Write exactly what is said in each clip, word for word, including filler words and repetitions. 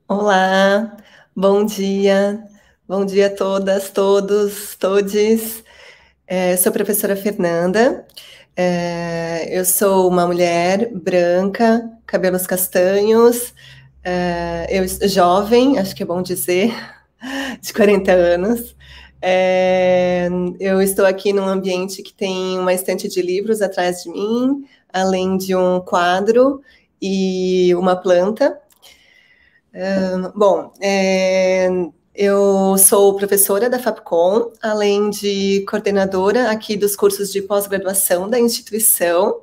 Olá, bom dia, bom dia a todas, todos, todes. É, sou a professora Fernanda, é, eu sou uma mulher branca, cabelos castanhos, é, eu jovem, acho que é bom dizer, de quarenta anos. É, eu estou aqui num ambiente que tem uma estante de livros atrás de mim, além de um quadro e uma planta. Bom, é, eu sou professora da Fapcom, além de coordenadora aqui dos cursos de pós-graduação da instituição.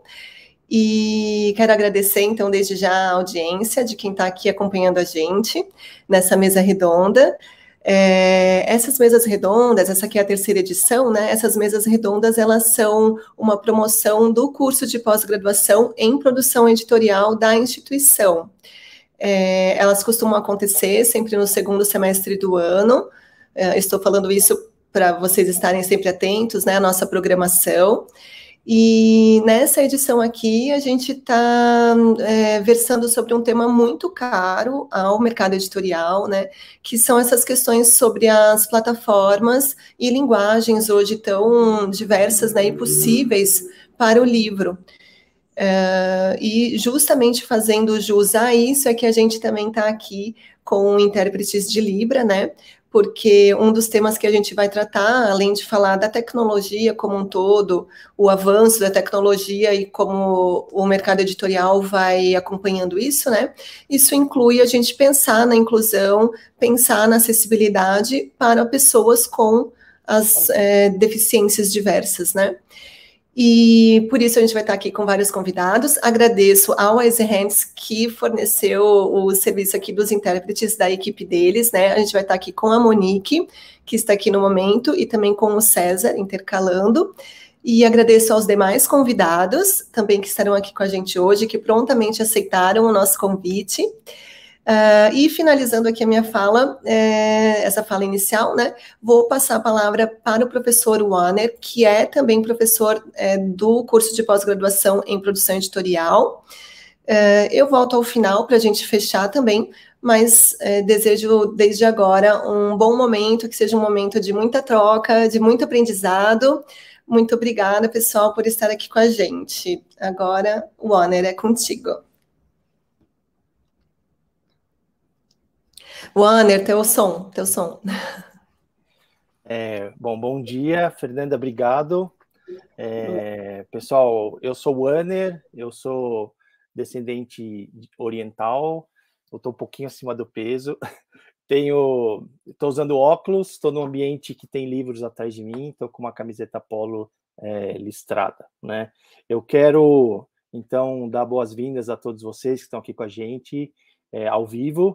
E quero agradecer, então, desde já a audiência de quem está aqui acompanhando a gente nessa mesa redonda. É, essas mesas redondas, essa aqui é a terceira edição, né? Essas mesas redondas, elas são uma promoção do curso de pós-graduação em produção editorial da instituição. É, elas costumam acontecer sempre no segundo semestre do ano. É, estou falando isso para vocês estarem sempre atentos, né, à nossa programação. E nessa edição aqui, a gente está é, versando sobre um tema muito caro ao mercado editorial, né, que são essas questões sobre as plataformas e linguagens hoje tão diversas, né, e possíveis para o livro. Uh, e justamente fazendo jus a isso é que a gente também está aqui com intérpretes de Libra, né? Porque um dos temas que a gente vai tratar, além de falar da tecnologia como um todo, o avanço da tecnologia e como o mercado editorial vai acompanhando isso, né? Isso inclui a gente pensar na inclusão, pensar na acessibilidade para pessoas com as é, deficiências diversas, né? E por isso a gente vai estar aqui com vários convidados. Agradeço ao Wise Hands que forneceu o serviço aqui dos intérpretes da equipe deles, né? A gente vai estar aqui com a Monique, que está aqui no momento, e também com o César, intercalando. E agradeço aos demais convidados, também que estarão aqui com a gente hoje, que prontamente aceitaram o nosso convite. Uh, e finalizando aqui a minha fala, é, essa fala inicial, né, vou passar a palavra para o professor Wanner, que é também professor é, do curso de pós-graduação em produção editorial. Uh, eu volto ao final para a gente fechar também, mas é, desejo desde agora um bom momento, que seja um momento de muita troca, de muito aprendizado. Muito obrigada, pessoal, por estar aqui com a gente. Agora, Wanner, é contigo. Wanner, teu som, teu som. É, bom, bom dia, Fernanda, obrigado. É, pessoal, eu sou o Wanner, eu sou descendente oriental, eu estou um pouquinho acima do peso, tenho, estou usando óculos, estou num ambiente que tem livros atrás de mim, estou com uma camiseta polo é, listrada, né? Eu quero, então, dar boas-vindas a todos vocês que estão aqui com a gente, é, ao vivo.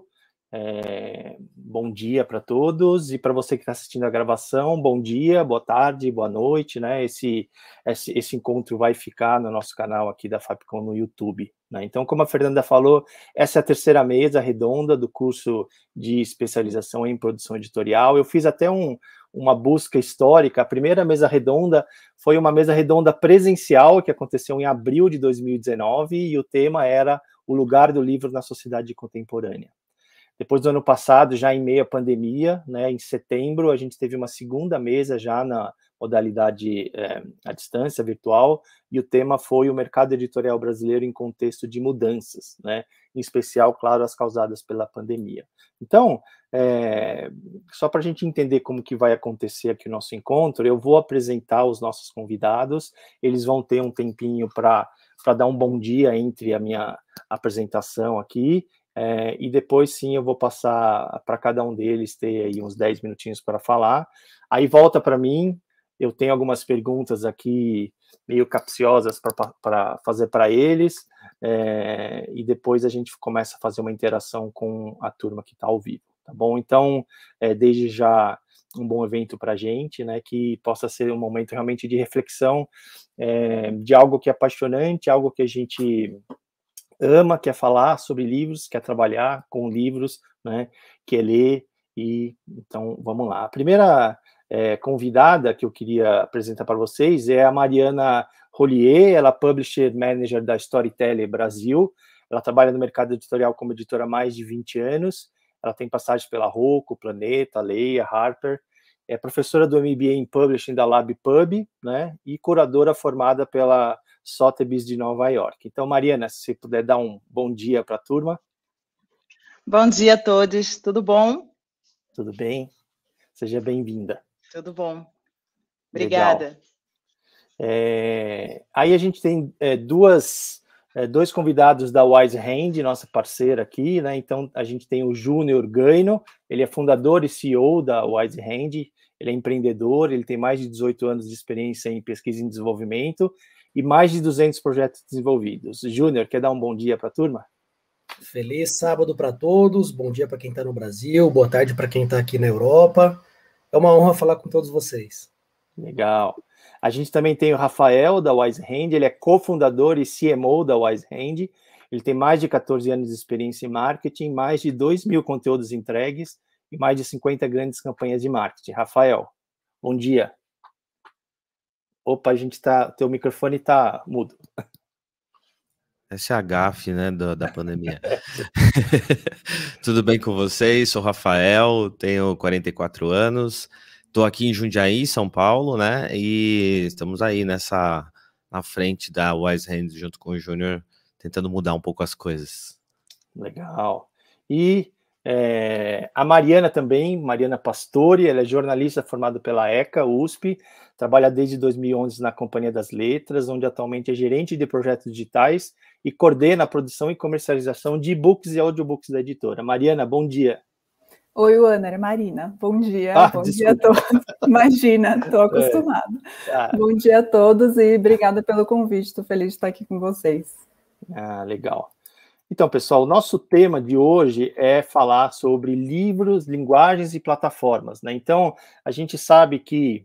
É, bom dia para todos, e para você que está assistindo a gravação, bom dia, boa tarde, boa noite, né? Esse, esse, esse encontro vai ficar no nosso canal aqui da Fapcom no YouTube, né? Então, como a Fernanda falou, essa é a terceira mesa redonda do curso de especialização em produção editorial. Eu fiz até um, uma busca histórica. A primeira mesa redonda foi uma mesa redonda presencial que aconteceu em abril de dois mil e dezenove, e o tema era o lugar do livro na sociedade contemporânea. Depois do ano passado, já em meio à pandemia, né, em setembro, a gente teve uma segunda mesa já na modalidade é, à distância, virtual, e o tema foi o mercado editorial brasileiro em contexto de mudanças, né, em especial, claro, as causadas pela pandemia. Então, é, só para a gente entender como que vai acontecer aqui o nosso encontro, eu vou apresentar os nossos convidados, eles vão ter um tempinho para para dar um bom dia entre a minha apresentação aqui, É, e depois, sim, eu vou passar para cada um deles ter aí uns dez minutinhos para falar. Aí volta para mim, eu tenho algumas perguntas aqui meio capciosas para fazer para eles, é, e depois a gente começa a fazer uma interação com a turma que está ao vivo, tá bom? Então, é, desde já, um bom evento para a gente, né, que possa ser um momento realmente de reflexão, é, de algo que é apaixonante, algo que a gente ama, quer falar sobre livros, quer trabalhar com livros, né, quer ler, e então vamos lá. A primeira é, convidada que eu queria apresentar para vocês é a Mariana Rollier, ela é Publisher Manager da Storyteller Brasil, ela trabalha no mercado editorial como editora há mais de vinte anos, ela tem passagem pela Rocco, Planeta, Leia, Harper, é professora do M B A em Publishing da LabPub, né, e curadora formada pela Sotheby's de Nova York. Então, Mariana, se você puder dar um bom dia para a turma. Bom dia a todos, tudo bom? Tudo bem? Seja bem-vinda. Tudo bom. Obrigada. É, aí a gente tem é, duas, é, dois convidados da Wise Hand, nossa parceira aqui, né? Então a gente tem o Júnior Gaino, ele é fundador e C E O da Wise Hand, ele é empreendedor, ele tem mais de dezoito anos de experiência em pesquisa e desenvolvimento e mais de duzentos projetos desenvolvidos. Júnior, quer dar um bom dia para a turma? Feliz sábado para todos, bom dia para quem está no Brasil, boa tarde para quem está aqui na Europa. É uma honra falar com todos vocês. Legal. A gente também tem o Rafael, da Wise Hand, ele é cofundador e C M O da Wise Hand, ele tem mais de quatorze anos de experiência em marketing, mais de dois mil conteúdos entregues e mais de cinquenta grandes campanhas de marketing. Rafael, bom dia. Opa, a gente tá, teu microfone está mudo. Essa é a gafe, né, da, da pandemia. Tudo bem com vocês? Sou Rafael, tenho quarenta e quatro anos, estou aqui em Jundiaí, São Paulo, né, e estamos aí nessa, na frente da Wise Hand, junto com o Júnior, tentando mudar um pouco as coisas. Legal. E é, a Mariana também, Mariana Pastore, ela é jornalista formada pela ECA, U S P, trabalha desde dois mil e onze na Companhia das Letras, onde atualmente é gerente de projetos digitais e coordena a produção e comercialização de e-books e audiobooks da editora. Mariana, bom dia. Oi, Wanner, é Marina. Bom dia, ah, bom desculpa. dia a todos. Imagina, estou acostumada. É. Ah. Bom dia a todos e obrigada pelo convite, estou feliz de estar aqui com vocês. Ah, legal. Então, pessoal, o nosso tema de hoje é falar sobre livros, linguagens e plataformas, né? Então, a gente sabe que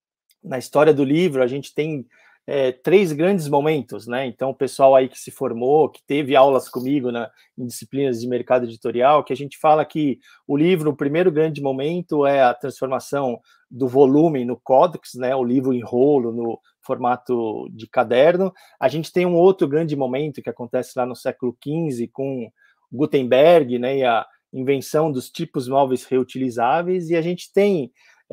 na história do livro a gente tem é, três grandes momentos, né? Então, o pessoal aí que se formou, que teve aulas comigo na, em disciplinas de mercado editorial, que a gente fala que o livro, o primeiro grande momento é a transformação do volume no códex, né? O livro em rolo, no formato de caderno. A gente tem um outro grande momento que acontece lá no século quinze com Gutenberg, né, e a invenção dos tipos móveis reutilizáveis, e a gente tem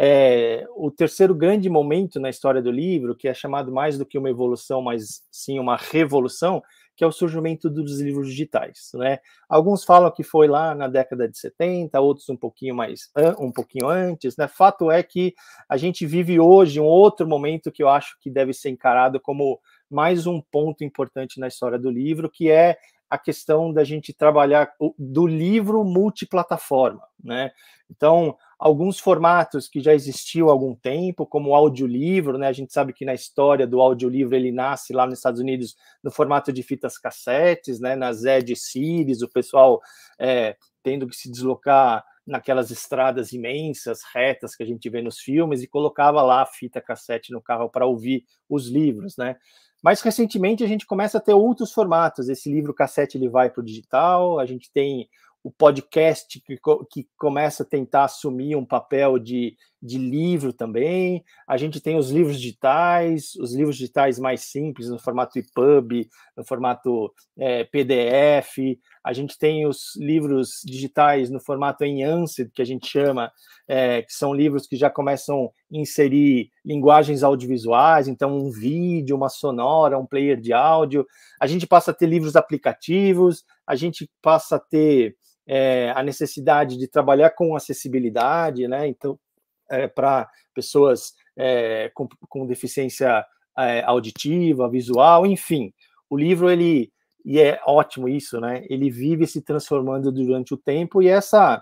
é, o terceiro grande momento na história do livro, que é chamado mais do que uma evolução, mas sim uma revolução, que é o surgimento dos livros digitais, né? Alguns falam que foi lá na década de setenta, outros um pouquinho mais, um pouquinho antes, né? Fato é que a gente vive hoje um outro momento que eu acho que deve ser encarado como mais um ponto importante na história do livro, que é a questão da gente trabalhar do livro multiplataforma, né? Então, alguns formatos que já existiam há algum tempo, como o audiolivro, né? A gente sabe que na história do audiolivro ele nasce lá nos Estados Unidos no formato de fitas cassetes, né? Nas Zed Series, o pessoal é, tendo que se deslocar naquelas estradas imensas, retas que a gente vê nos filmes, e colocava lá a fita cassete no carro para ouvir os livros, né? Mais recentemente a gente começa a ter outros formatos. Esse livro cassete ele vai para o digital, a gente tem o podcast que, que começa a tentar assumir um papel de, de livro também, a gente tem os livros digitais, os livros digitais mais simples, no formato E P U B, no formato é, P D F, a gente tem os livros digitais no formato Enhanced, que a gente chama, é, que são livros que já começam a inserir linguagens audiovisuais, então um vídeo, uma sonora, um player de áudio, a gente passa a ter livros aplicativos, a gente passa a ter É, a necessidade de trabalhar com acessibilidade, né? Então, é, para pessoas é, com, com deficiência é, auditiva, visual, enfim, o livro, ele, e é ótimo isso, né? Ele vive se transformando durante o tempo, e essa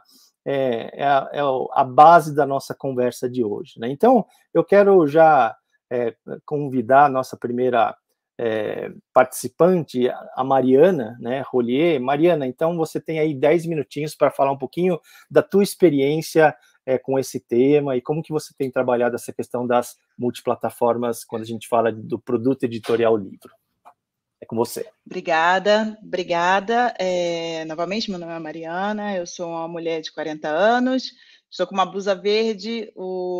é, é, a, é a base da nossa conversa de hoje, né? Então, eu quero já é, convidar a nossa primeira É, participante, a Mariana, né, Rollier. Mariana, então você tem aí dez minutinhos para falar um pouquinho da tua experiência é, com esse tema e como que você tem trabalhado essa questão das multiplataformas quando a gente fala do produto editorial livro. É com você. Obrigada, obrigada. É, novamente, meu nome é Mariana, eu sou uma mulher de quarenta anos, estou com uma blusa verde,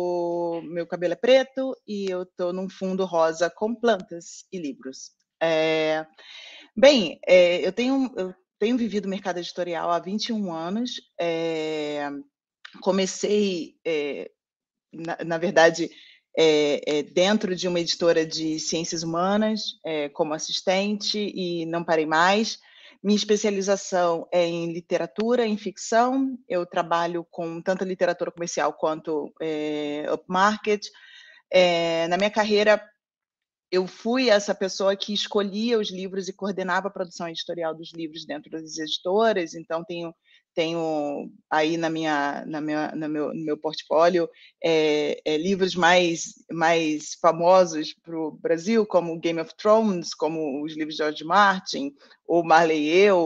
o meu cabelo é preto e eu estou num fundo rosa com plantas e livros. É, bem, é, eu tenho, eu tenho vivido o mercado editorial há vinte e um anos. É, comecei, é, na, na verdade, é, é, dentro de uma editora de ciências humanas, é, como assistente, e não parei mais. Minha especialização é em literatura, em ficção. Eu trabalho com tanto literatura comercial quanto é, upmarket. É, na minha carreira, eu fui essa pessoa que escolhia os livros e coordenava a produção editorial dos livros dentro das editoras. Então, tenho, tenho aí na minha, na minha, no, meu, no meu portfólio é, é, livros mais, mais famosos para o Brasil, como Game of Thrones, como os livros de George Martin, ou Marley e eu,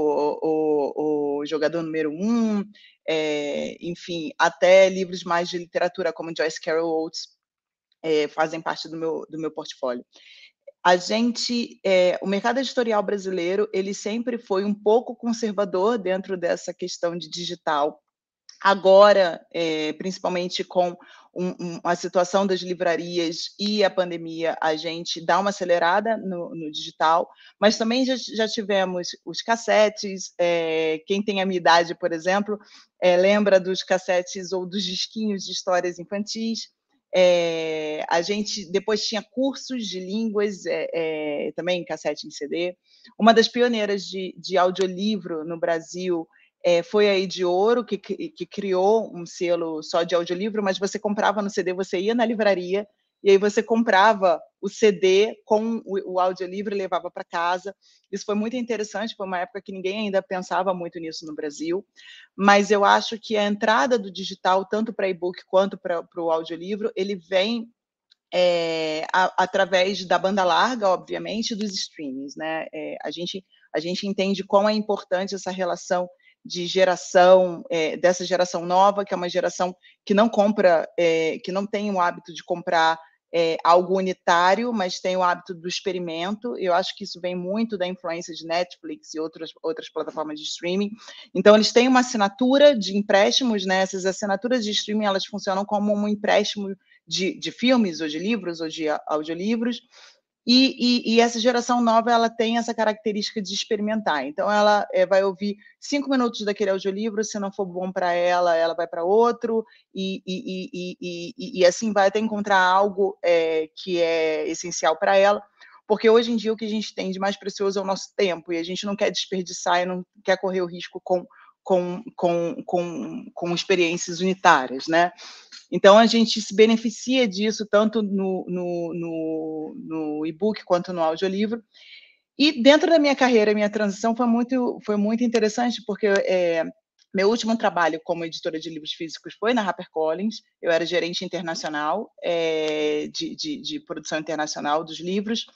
o Jogador Número Um, é, enfim, até livros mais de literatura, como Joyce Carol Oates, É, fazem parte do meu, do meu portfólio. A gente, é, o mercado editorial brasileiro, ele sempre foi um pouco conservador dentro dessa questão de digital. Agora, é, principalmente com um, um, a situação das livrarias e a pandemia, a gente dá uma acelerada no, no digital, mas também já, já tivemos os cassetes. É, quem tem a minha idade, por exemplo, é, lembra dos cassetes ou dos disquinhos de histórias infantis. É, a gente depois tinha cursos de línguas, é, é, também em cassete em C D. Uma das pioneiras de, de audiolivro no Brasil é, foi a Ediouro, que, que criou um selo só de audiolivro, mas você comprava no C D, você ia na livraria, e aí você comprava o C D com o, o audiolivro e levava para casa. Isso foi muito interessante, foi uma época que ninguém ainda pensava muito nisso no Brasil, mas eu acho que a entrada do digital, tanto para e-book quanto para o audiolivro, ele vem é, a, através da banda larga, obviamente, dos streamings, né? É, a, gente, a gente entende quão é importante essa relação de geração, é, dessa geração nova, que é uma geração que não compra, é, que não tem o hábito de comprar é, algo unitário, mas tem o hábito do experimento. Eu acho que isso vem muito da influência de Netflix e outras, outras plataformas de streaming. Então, eles têm uma assinatura de empréstimos, né? Essas assinaturas de streaming, elas funcionam como um empréstimo de, de filmes, ou de livros, ou de audiolivros. E, e, e essa geração nova, ela tem essa característica de experimentar. Então, ela é, vai ouvir cinco minutos daquele audiolivro, se não for bom para ela, ela vai para outro, e, e, e, e, e assim vai até encontrar algo é, que é essencial para ela, porque hoje em dia o que a gente tem de mais precioso é o nosso tempo, e a gente não quer desperdiçar e não quer correr o risco com, com, com, com, com experiências unitárias, né? Então, a gente se beneficia disso, tanto no, no, no, no e-book quanto no audiolivro. E dentro da minha carreira, minha transição foi muito, foi muito interessante, porque é, meu último trabalho como editora de livros físicos foi na HarperCollins. Eu era gerente internacional, é, de, de, de produção internacional dos livros.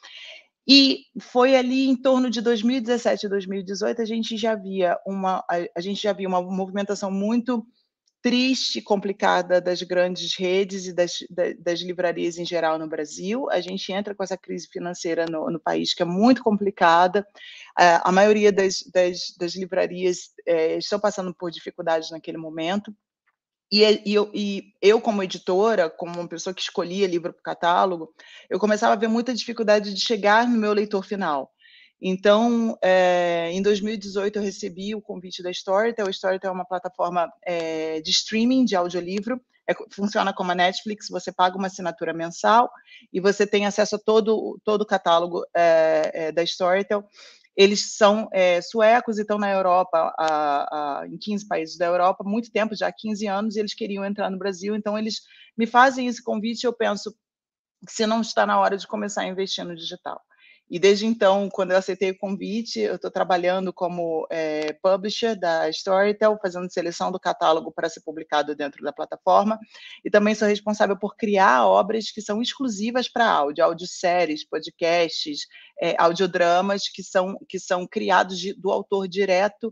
E foi ali em torno de dois mil e dezessete e dois mil e dezoito, a gente já via uma, a, a gente já via uma movimentação muito triste, complicada das grandes redes e das, das livrarias em geral no Brasil. A gente entra com essa crise financeira no, no país, que é muito complicada. A maioria das, das, das livrarias é, estão passando por dificuldades naquele momento. E, e, eu, e eu, como editora, como uma pessoa que escolhia livro para o catálogo, eu começava a ver muita dificuldade de chegar no meu leitor final. Então, é, em dois mil e dezoito, eu recebi o convite da Storytel. A Storytel é uma plataforma é, de streaming de audiolivro. É, funciona como a Netflix, você paga uma assinatura mensal e você tem acesso a todo, todo o catálogo é, é, da Storytel. Eles são é, suecos e estão na Europa, a, a, em quinze países da Europa, há muito tempo, já há quinze anos, e eles queriam entrar no Brasil. Então, eles me fazem esse convite e eu penso que se não está na hora de começar a investir no digital. E desde então, quando eu aceitei o convite, eu estou trabalhando como é, publisher da Storytel, fazendo seleção do catálogo para ser publicado dentro da plataforma, e também sou responsável por criar obras que são exclusivas para áudio, audioséries, podcasts, é, audiodramas, que são, que são criados de, do autor direto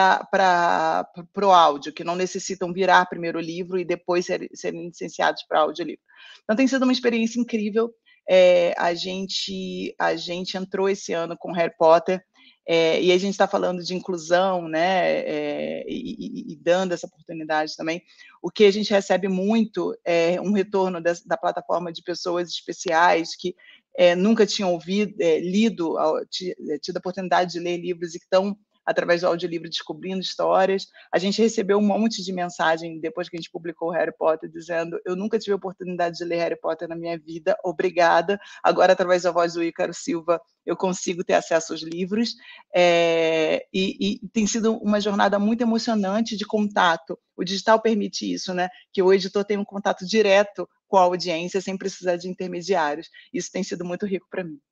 para o áudio, que não necessitam virar primeiro o livro e depois serem, serem licenciados para audiolivro. Então, tem sido uma experiência incrível. É, a, gente, a gente entrou esse ano com Harry Potter, é, e a gente está falando de inclusão, né, é, e, e, e dando essa oportunidade também. O que a gente recebe muito é um retorno da, da plataforma de pessoas especiais que é, nunca tinham ouvido, é, lido, tido a oportunidade de ler livros e que estão através do audiolivro Descobrindo Histórias. A gente recebeu um monte de mensagem depois que a gente publicou o Harry Potter, dizendo: eu nunca tive a oportunidade de ler Harry Potter na minha vida, obrigada. Agora, através da voz do Ícaro Silva, eu consigo ter acesso aos livros. É, e, e tem sido uma jornada muito emocionante de contato. O digital permite isso, né? Que o editor tenha um contato direto com a audiência, sem precisar de intermediários. Isso tem sido muito rico para mim.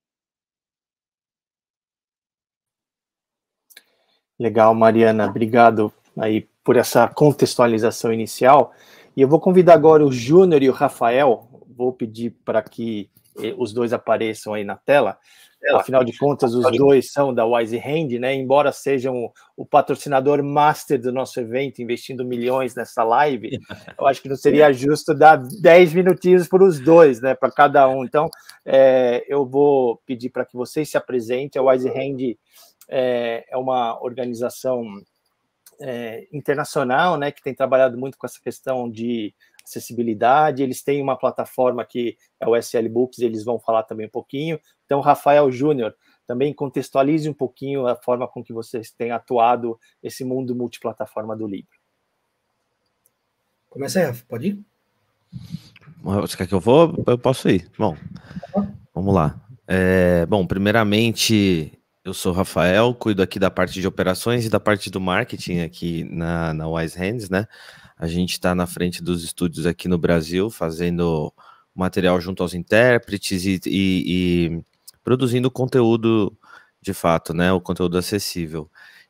Legal, Mariana, obrigado aí por essa contextualização inicial. E eu vou convidar agora o Júnior e o Rafael, vou pedir para que os dois apareçam aí na tela. Afinal de contas, os dois são da Wise Hand, né? Embora sejam o patrocinador master do nosso evento, investindo milhões nessa live, eu acho que não seria justo dar dez minutinhos para os dois, né? Para cada um. Então, é, eu vou pedir para que vocês se apresentem. A Wise Hand é, é uma organização é, internacional, né? Que tem trabalhado muito com essa questão de acessibilidade. Eles têm uma plataforma que é o S L Books, eles vão falar também um pouquinho. Então, Rafael Júnior, também contextualize um pouquinho a forma com que vocês têm atuado esse mundo multiplataforma do livro. Começa aí, Rafa, pode ir? Você quer que eu vou? Eu posso ir. Bom, vamos lá. É, bom, primeiramente, eu sou o Rafael, cuido aqui da parte de operações e da parte do marketing aqui na, na Wise Hands, né? A gente está na frente dos estúdios aqui no Brasil, fazendo material junto aos intérpretes e, e, e produzindo conteúdo de fato, né? O conteúdo acessível.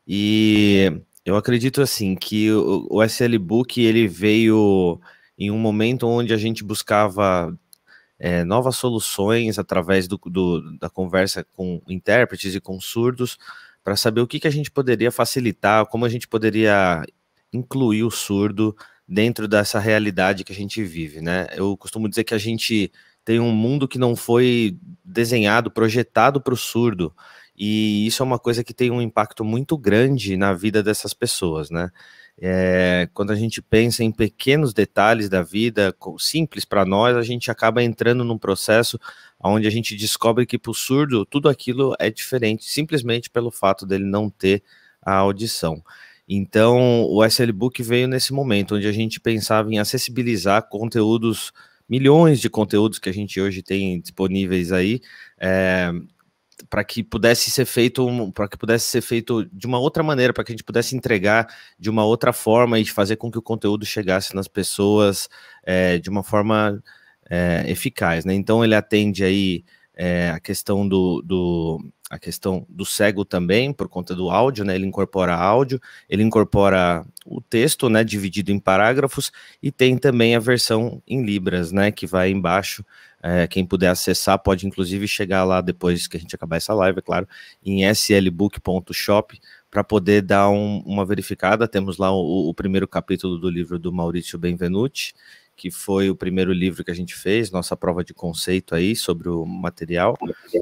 E eu acredito assim que o, o S L Book ele veio em um momento onde a gente buscava é, novas soluções através do, do, da conversa com intérpretes e com surdos para saber o que, que a gente poderia facilitar, como a gente poderia incluir o surdo dentro dessa realidade que a gente vive, né? Eu costumo dizer que a gente tem um mundo que não foi desenhado, projetado para o surdo, e isso é uma coisa que tem um impacto muito grande na vida dessas pessoas, né? É, quando a gente pensa em pequenos detalhes da vida, simples para nós, a gente acaba entrando num processo onde a gente descobre que para o surdo tudo aquilo é diferente, simplesmente pelo fato dele não ter a audição. Então, o S L Book veio nesse momento, onde a gente pensava em acessibilizar conteúdos, milhões de conteúdos que a gente hoje tem disponíveis aí, é, para que pudesse ser feito, um, para que pudesse ser feito de uma outra maneira, para que a gente pudesse entregar de uma outra forma e fazer com que o conteúdo chegasse nas pessoas é, de uma forma é, eficaz, né? Então, ele atende aí é, a questão do, do a questão do cego também, por conta do áudio, né? Ele incorpora áudio, ele incorpora o texto, né? Dividido em parágrafos, e tem também a versão em Libras, né? Que vai embaixo. É, quem puder acessar pode, inclusive, chegar lá depois que a gente acabar essa live, é claro, em s l book ponto shop, para poder dar um, uma verificada. Temos lá o, o primeiro capítulo do livro do Maurício Benvenuti, que foi o primeiro livro que a gente fez, nossa prova de conceito aí sobre o material,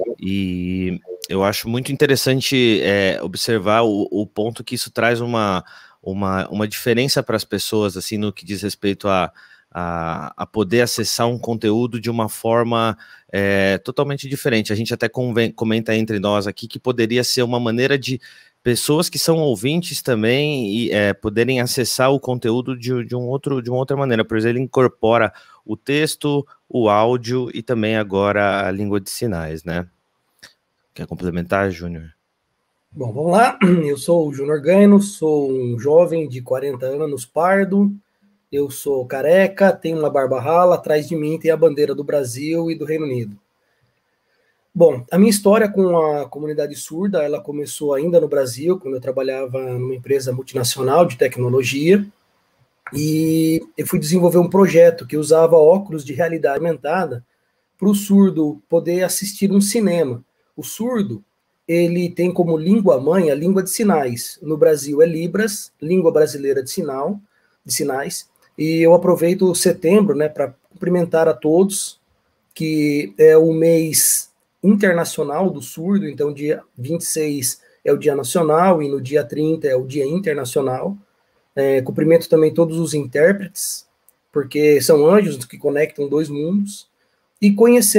e eu acho muito interessante é, observar o, o ponto que isso traz uma, uma, uma diferença para as pessoas, assim, no que diz respeito a, a, a poder acessar um conteúdo de uma forma é, totalmente diferente. A gente até conven, comenta entre nós aqui que poderia ser uma maneira de pessoas que são ouvintes também e é, poderem acessar o conteúdo de, de, um outro, de uma outra maneira. Por exemplo, ele incorpora o texto, o áudio e também agora a língua de sinais, né? Quer complementar, Júnior? Bom, vamos lá. Eu sou o Júnior Gaino, sou um jovem de quarenta anos, pardo. Eu sou careca, tenho uma barba rala, atrás de mim tem a bandeira do Brasil e do Reino Unido. Bom, a minha história com a comunidade surda, ela começou ainda no Brasil, quando eu trabalhava numa empresa multinacional de tecnologia, e eu fui desenvolver um projeto que usava óculos de realidade aumentada para o surdo poder assistir um cinema. O surdo, ele tem como língua-mãe a língua de sinais. No Brasil é Libras, língua brasileira de sinal, de sinais, e eu aproveito o setembro, né, para cumprimentar a todos, que é o mês internacional do surdo, então dia vinte e seis é o dia nacional e no dia trinta é o dia internacional. É, cumprimento também todos os intérpretes, porque são anjos que conectam dois mundos, e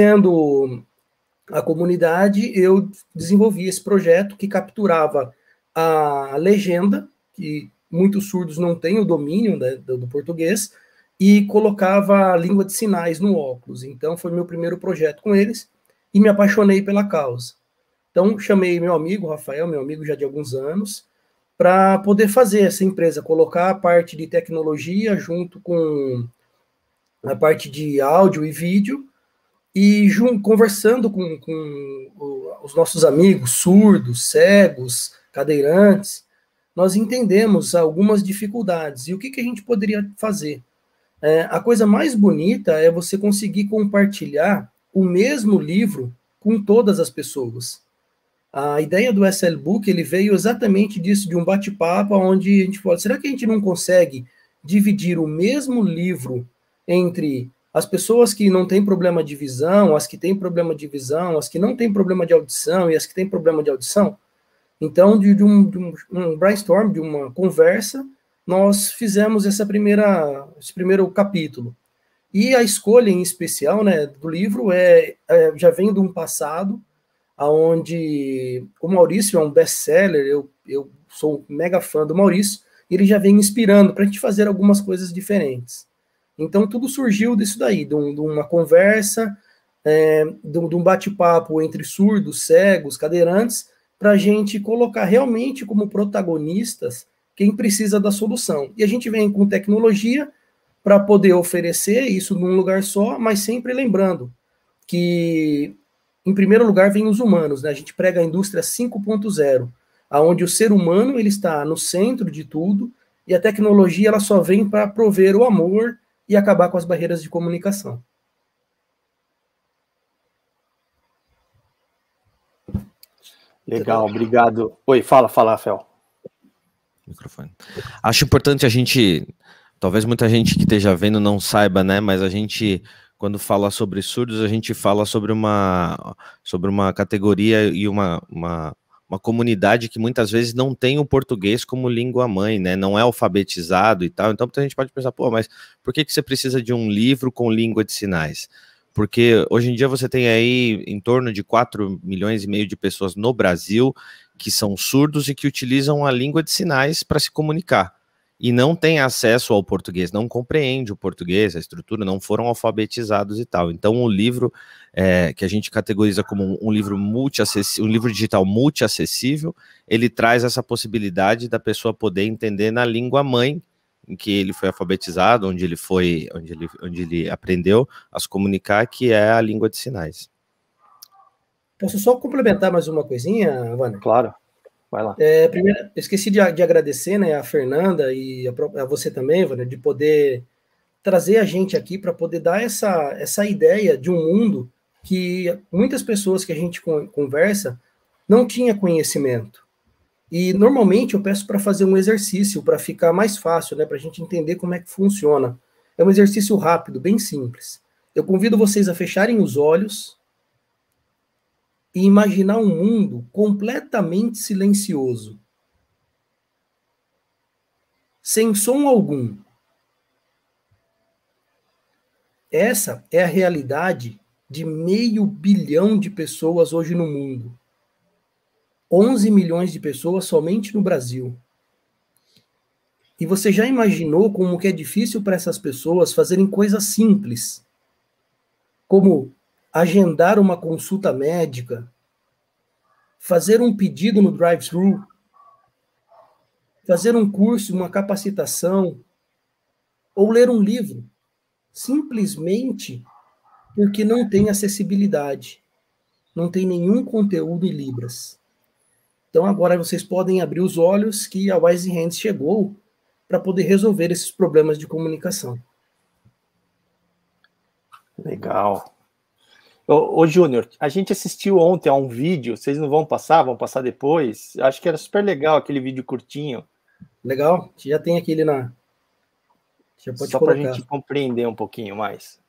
conhecendo a comunidade, eu desenvolvi esse projeto que capturava a legenda, que muitos surdos não têm o domínio, né, do, do português, e colocava a língua de sinais no óculos. Então, foi meu primeiro projeto com eles, e me apaixonei pela causa. Então, chamei meu amigo, Rafael, meu amigo já de alguns anos, para poder fazer essa empresa, colocar a parte de tecnologia junto com a parte de áudio e vídeo, e jun- conversando com, com o, os nossos amigos surdos, cegos, cadeirantes, nós entendemos algumas dificuldades. E o que, que a gente poderia fazer? É, a coisa mais bonita é você conseguir compartilhar o mesmo livro com todas as pessoas. A ideia do S L Book, ele veio exatamente disso, de um bate-papo, onde a gente fala, será que a gente não consegue dividir o mesmo livro entre as pessoas que não têm problema de visão, as que têm problema de visão, as que não têm problema de audição e as que têm problema de audição? Então, de, de, um, de um, um brainstorm, de uma conversa, nós fizemos essa primeira, esse primeiro capítulo. E a escolha em especial, né, do livro é, é, já vem de um passado, onde o Maurício é um best-seller, eu, eu sou mega fã do Maurício, e ele já vem me inspirando para a gente fazer algumas coisas diferentes. Então, tudo surgiu disso daí, de, um, de uma conversa, é, de, de um bate-papo entre surdos, cegos, cadeirantes, para a gente colocar realmente como protagonistas quem precisa da solução. E a gente vem com tecnologia para poder oferecer isso num lugar só, mas sempre lembrando que, em primeiro lugar, vem os humanos, né? A gente prega a indústria cinco ponto zero, onde o ser humano ele está no centro de tudo, e a tecnologia ela só vem para prover o amor e acabar com as barreiras de comunicação. Legal, obrigado. Oi, fala, fala, Rafael. Microfone. Acho importante a gente, talvez muita gente que esteja vendo não saiba, né, mas a gente, quando fala sobre surdos, a gente fala sobre uma, sobre uma categoria e uma, uma, uma comunidade que muitas vezes não tem o português como língua mãe, né, não é alfabetizado e tal, então muita gente pode pensar, pô, mas por que que você precisa de um livro com língua de sinais? Porque hoje em dia você tem aí em torno de quatro milhões e meio de pessoas no Brasil que são surdos e que utilizam a língua de sinais para se comunicar. E não tem acesso ao português, não compreende o português, a estrutura, não foram alfabetizados e tal. Então o livro, é, que a gente categoriza como um livro multiacessível, um livro digital multiacessível, ele traz essa possibilidade da pessoa poder entender na língua mãe, em que ele foi alfabetizado, onde ele foi, onde ele, onde ele aprendeu a se comunicar, que é a língua de sinais. Posso só complementar mais uma coisinha, Vânia? Claro, vai lá. É, primeiro, eu esqueci de, de agradecer, né, a Fernanda e a, a você também, Vânia, de poder trazer a gente aqui para poder dar essa, essa ideia de um mundo que muitas pessoas que a gente conversa não tinha conhecimento. E normalmente eu peço para fazer um exercício para ficar mais fácil, né, para a gente entender como é que funciona. É um exercício rápido, bem simples. Eu convido vocês a fecharem os olhos e imaginar um mundo completamente silencioso, sem som algum. Essa é a realidade de meio bilhão de pessoas hoje no mundo. onze milhões de pessoas somente no Brasil. E você já imaginou como que é difícil para essas pessoas fazerem coisas simples, como agendar uma consulta médica, fazer um pedido no drive-thru, fazer um curso, uma capacitação, ou ler um livro, simplesmente porque não tem acessibilidade, não tem nenhum conteúdo em Libras. Então agora vocês podem abrir os olhos que a Wise Hands chegou para poder resolver esses problemas de comunicação. Legal. Ô, ô Júnior, a gente assistiu ontem a um vídeo, vocês não vão passar, vão passar depois? Acho que era super legal aquele vídeo curtinho. Legal, já tem aquele na... Já pode Só colocar. para a gente compreender um pouquinho mais.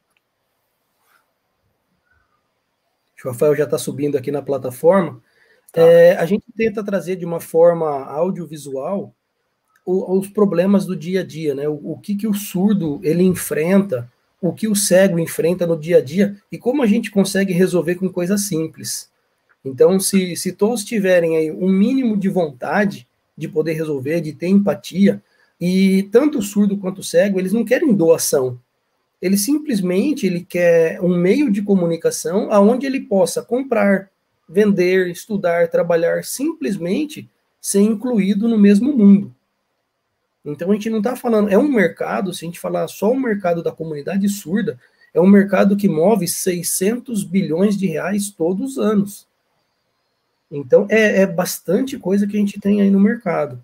O Rafael já está subindo aqui na plataforma. Tá. É, a gente tenta trazer de uma forma audiovisual o, os problemas do dia a dia, né? O, o que, que o surdo ele enfrenta, o que o cego enfrenta no dia a dia e como a gente consegue resolver com coisas simples. Então, se, se todos tiverem aí um mínimo de vontade, de poder resolver, de ter empatia. E tanto o surdo quanto o cego, eles não querem doação. Ele simplesmente ele quer um meio de comunicação aonde ele possa comprar, vender, estudar, trabalhar, simplesmente ser incluído no mesmo mundo. Então a gente não está falando, é um mercado, se a gente falar só o mercado da comunidade surda, é um mercado que move seiscentos bilhões de reais todos os anos. Então é, é bastante coisa que a gente tem aí no mercado.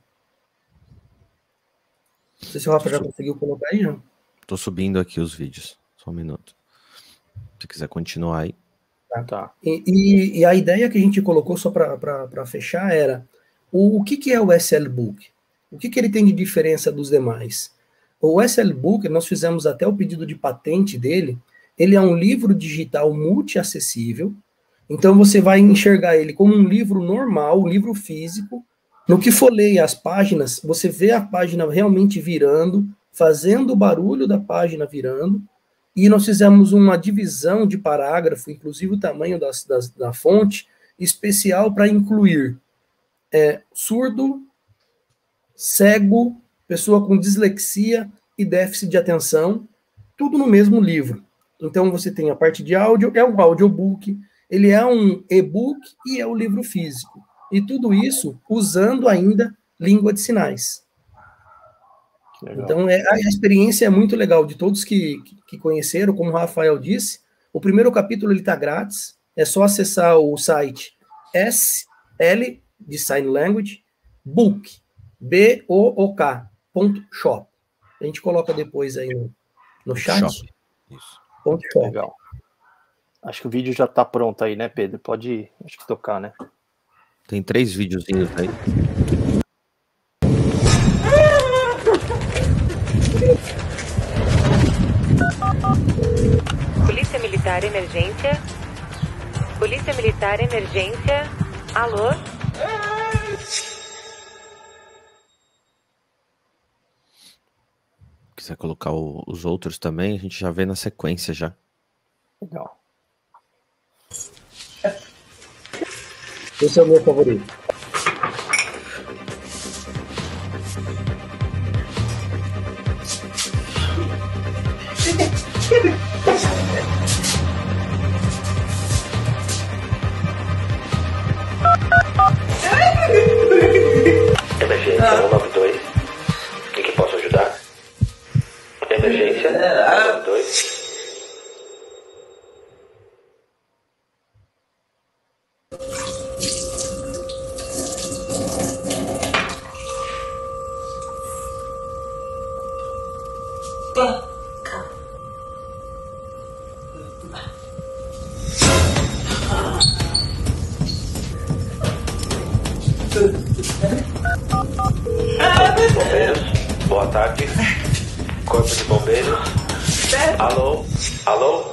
Não sei se o Rafa já conseguiu colocar aí, já. Tô subindo aqui os vídeos, só um minuto. Se quiser continuar aí. Tá, tá. E, e, e a ideia que a gente colocou, só para fechar, era o, o que, que é o S L Book? O que, que ele tem de diferença dos demais? O S L Book, nós fizemos até o pedido de patente dele, ele é um livro digital multiacessível, então você vai enxergar ele como um livro normal, um livro físico. No que folheia as páginas, você vê a página realmente virando, fazendo o barulho da página virando, e nós fizemos uma divisão de parágrafo, inclusive o tamanho das, das, da fonte, especial para incluir é, surdo, cego, pessoa com dislexia e déficit de atenção, tudo no mesmo livro. Então você tem a parte de áudio, é um audiobook, ele é um e-book e é o livro físico. E tudo isso usando ainda língua de sinais. Legal. Então, é, a experiência é muito legal de todos que, que conheceram, como o Rafael disse. O primeiro capítulo está grátis, é só acessar o site S L, de Sign Language, book, B O O K, ponto shop. A gente coloca depois aí no, no chat. Shop. Isso. Ponto shop. Legal. Acho que o vídeo já está pronto aí, né, Pedro? Pode, acho que tocar, né? Tem três videozinhos aí. Polícia Militar, emergência. Polícia Militar, emergência. Alô? Se quiser colocar o, os outros também, a gente já vê na sequência já. Legal. Esse é o meu favorito. Emergência cento e noventa e dois. O que, que posso ajudar? Emergência cento e noventa e dois. Bombeiros, boa tarde. Corpo de Bombeiros. Alô? Alô?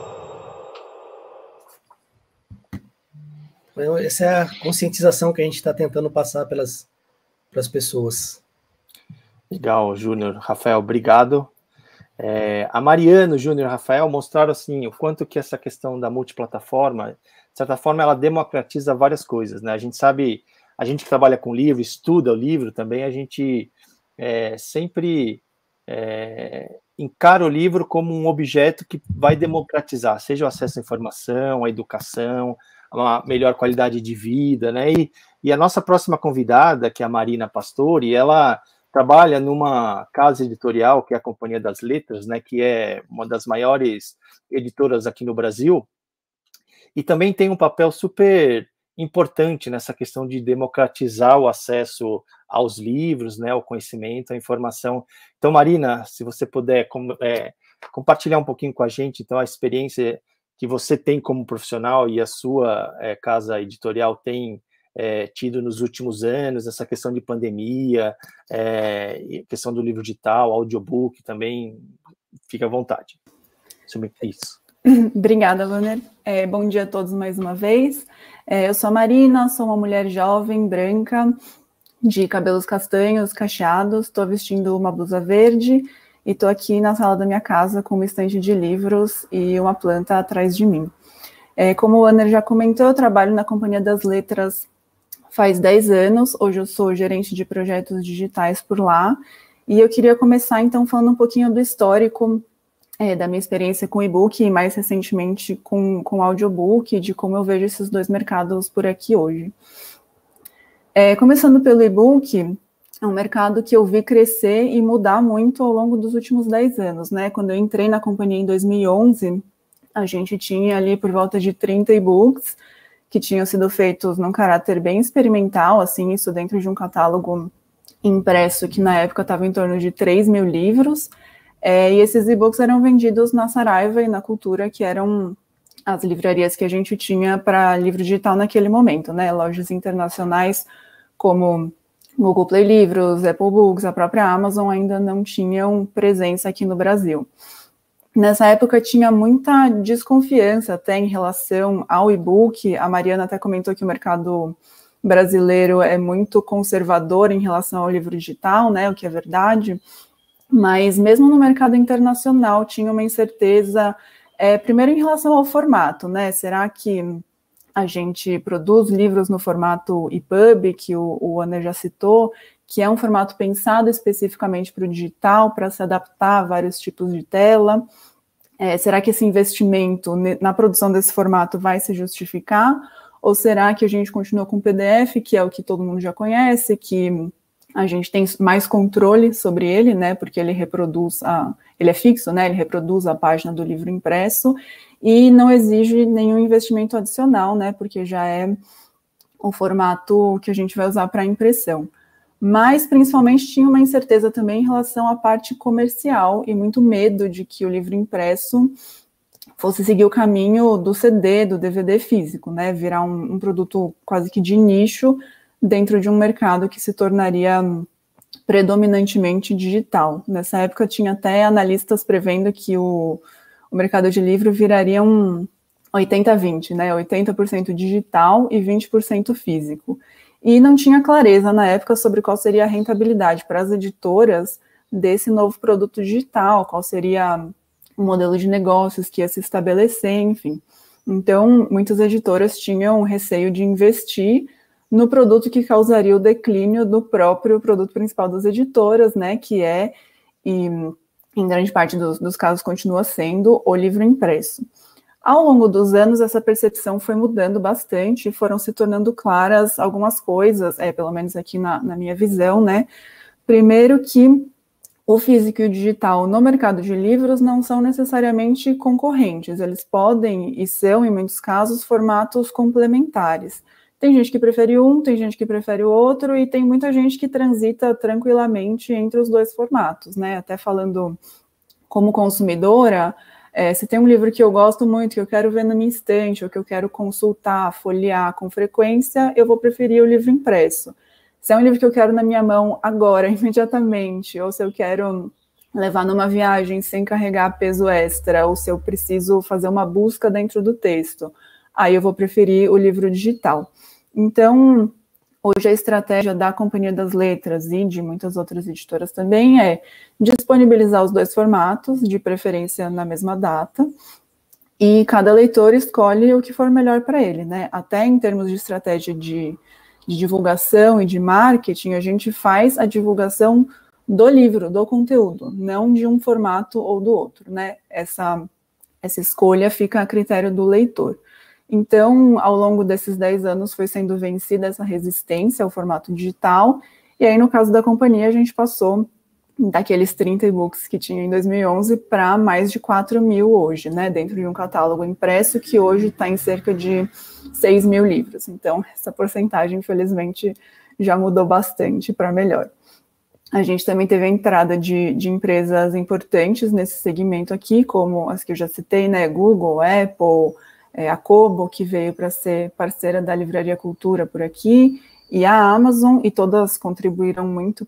Essa é a conscientização que a gente está tentando passar pelas, pelas pessoas. Legal, Júnior. Rafael, obrigado. É, a Mariano, Júnior e Rafael mostraram assim, o quanto que essa questão da multiplataforma, de certa forma, ela democratiza várias coisas, né? A gente sabe, a gente que trabalha com livro, estuda o livro também, a gente é, sempre é, encara o livro como um objeto que vai democratizar, seja o acesso à informação, à educação, uma melhor qualidade de vida, né? E, e a nossa próxima convidada, que é a Marina Pastore, ela trabalha numa casa editorial, que é a Companhia das Letras, né, que é uma das maiores editoras aqui no Brasil, e também tem um papel super importante nessa questão de democratizar o acesso aos livros, né, ao conhecimento, à informação. Então, Marina, se você puder com, é, compartilhar um pouquinho com a gente, então, a experiência que você tem como profissional e a sua é, casa editorial tem É, tido nos últimos anos, essa questão de pandemia, é, questão do livro digital, audiobook também, fica à vontade. Isso. Obrigada, Wanner. É, bom dia a todos mais uma vez. É, eu sou a Marina, sou uma mulher jovem, branca, de cabelos castanhos, cacheados, estou vestindo uma blusa verde e estou aqui na sala da minha casa com uma estante de livros e uma planta atrás de mim. É, como o Wanner já comentou, eu trabalho na Companhia das Letras faz dez anos, hoje eu sou gerente de projetos digitais por lá, e eu queria começar, então, falando um pouquinho do histórico é, da minha experiência com e-book e, mais recentemente, com, com audiobook, de como eu vejo esses dois mercados por aqui hoje. É, começando pelo e-book, é um mercado que eu vi crescer e mudar muito ao longo dos últimos dez anos, né? Quando eu entrei na companhia em dois mil e onze, a gente tinha ali por volta de trinta e-books que tinham sido feitos num caráter bem experimental, assim, isso dentro de um catálogo impresso que na época estava em torno de três mil livros, é, e esses e-books eram vendidos na Saraiva e na Cultura, que eram as livrarias que a gente tinha para livro digital naquele momento, né? Lojas internacionais como Google Play Livros, Apple Books, a própria Amazon ainda não tinham presença aqui no Brasil. Nessa época tinha muita desconfiança até em relação ao e-book. A Mariana até comentou que o mercado brasileiro é muito conservador em relação ao livro digital, né, o que é verdade, mas mesmo no mercado internacional tinha uma incerteza, é, primeiro em relação ao formato, né, será que a gente produz livros no formato E P U B, que o, o Ana já citou, que é um formato pensado especificamente para o digital, para se adaptar a vários tipos de tela. É, será que esse investimento na produção desse formato vai se justificar? Ou será que a gente continua com o P D F, que é o que todo mundo já conhece, que a gente tem mais controle sobre ele, né, porque ele reproduz, a, ele é fixo, né, ele reproduz a página do livro impresso, e não exige nenhum investimento adicional, né, porque já é o formato que a gente vai usar para impressão. Mas, principalmente, tinha uma incerteza também em relação à parte comercial e muito medo de que o livro impresso fosse seguir o caminho do C D, do D V D físico, né, virar um, um produto quase que de nicho dentro de um mercado que se tornaria predominantemente digital. Nessa época, tinha até analistas prevendo que o o mercado de livro viraria um oitenta a vinte, né, oitenta por cento digital e vinte por cento físico. E não tinha clareza na época sobre qual seria a rentabilidade para as editoras desse novo produto digital, qual seria o modelo de negócios que ia se estabelecer, enfim. Então, muitas editoras tinham receio de investir no produto que causaria o declínio do próprio produto principal das editoras, né, que é, e em grande parte dos, dos casos continua sendo, o livro impresso. Ao longo dos anos, essa percepção foi mudando bastante e foram se tornando claras algumas coisas, é, pelo menos aqui na, na minha visão, né? Primeiro que o físico e o digital no mercado de livros não são necessariamente concorrentes, eles podem e são, em muitos casos, formatos complementares. Tem gente que prefere um, tem gente que prefere o outro, e tem muita gente que transita tranquilamente entre os dois formatos, né? Até falando como consumidora, é, se tem um livro que eu gosto muito, que eu quero ver na minha estante, ou que eu quero consultar, folhear com frequência, eu vou preferir o livro impresso. Se é um livro que eu quero na minha mão agora, imediatamente, ou se eu quero levar numa viagem sem carregar peso extra, ou se eu preciso fazer uma busca dentro do texto, aí eu vou preferir o livro digital. Então, hoje a estratégia da Companhia das Letras e de muitas outras editoras também é disponibilizar os dois formatos, de preferência na mesma data, e cada leitor escolhe o que for melhor para ele, né? Até em termos de estratégia de, de divulgação e de marketing, a gente faz a divulgação do livro, do conteúdo, não de um formato ou do outro, né? Essa, essa escolha fica a critério do leitor. Então, ao longo desses dez anos, foi sendo vencida essa resistência ao formato digital, e aí, no caso da companhia, a gente passou daqueles trinta e-books que tinha em dois mil e onze para mais de quatro mil hoje, né, dentro de um catálogo impresso que hoje está em cerca de seis mil livros. Então, essa porcentagem, infelizmente, já mudou bastante para melhor. A gente também teve a entrada de, de empresas importantes nesse segmento aqui, como as que eu já citei, né, Google, Apple, É, a Kobo, que veio para ser parceira da Livraria Cultura por aqui, e a Amazon, e todas contribuíram muito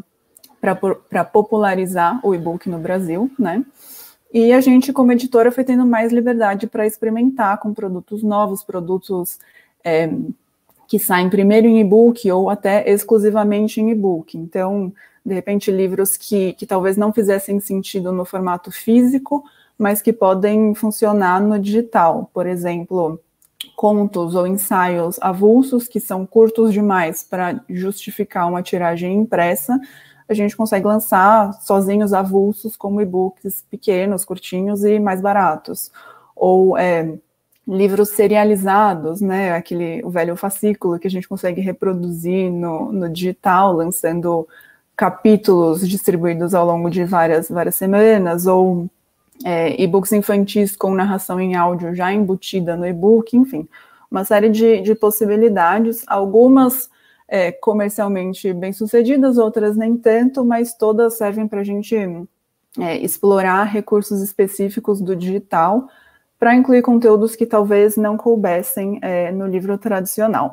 para popularizar o e-book no Brasil, né? E a gente, como editora, foi tendo mais liberdade para experimentar com produtos novos, produtos é, que saem primeiro em e-book ou até exclusivamente em e-book. Então, de repente, livros que, que talvez não fizessem sentido no formato físico, mas que podem funcionar no digital. Por exemplo, contos ou ensaios avulsos, que são curtos demais para justificar uma tiragem impressa, a gente consegue lançar sozinhos avulsos como e-books pequenos, curtinhos e mais baratos. Ou é, livros serializados, né, aquele, o velho fascículo que a gente consegue reproduzir no, no digital, lançando capítulos distribuídos ao longo de várias, várias semanas, ou é, e-books infantis com narração em áudio já embutida no e-book, enfim, uma série de, de possibilidades, algumas É, comercialmente bem-sucedidas, outras nem tanto, mas todas servem para a gente é, explorar recursos específicos do digital para incluir conteúdos que talvez não coubessem é, no livro tradicional.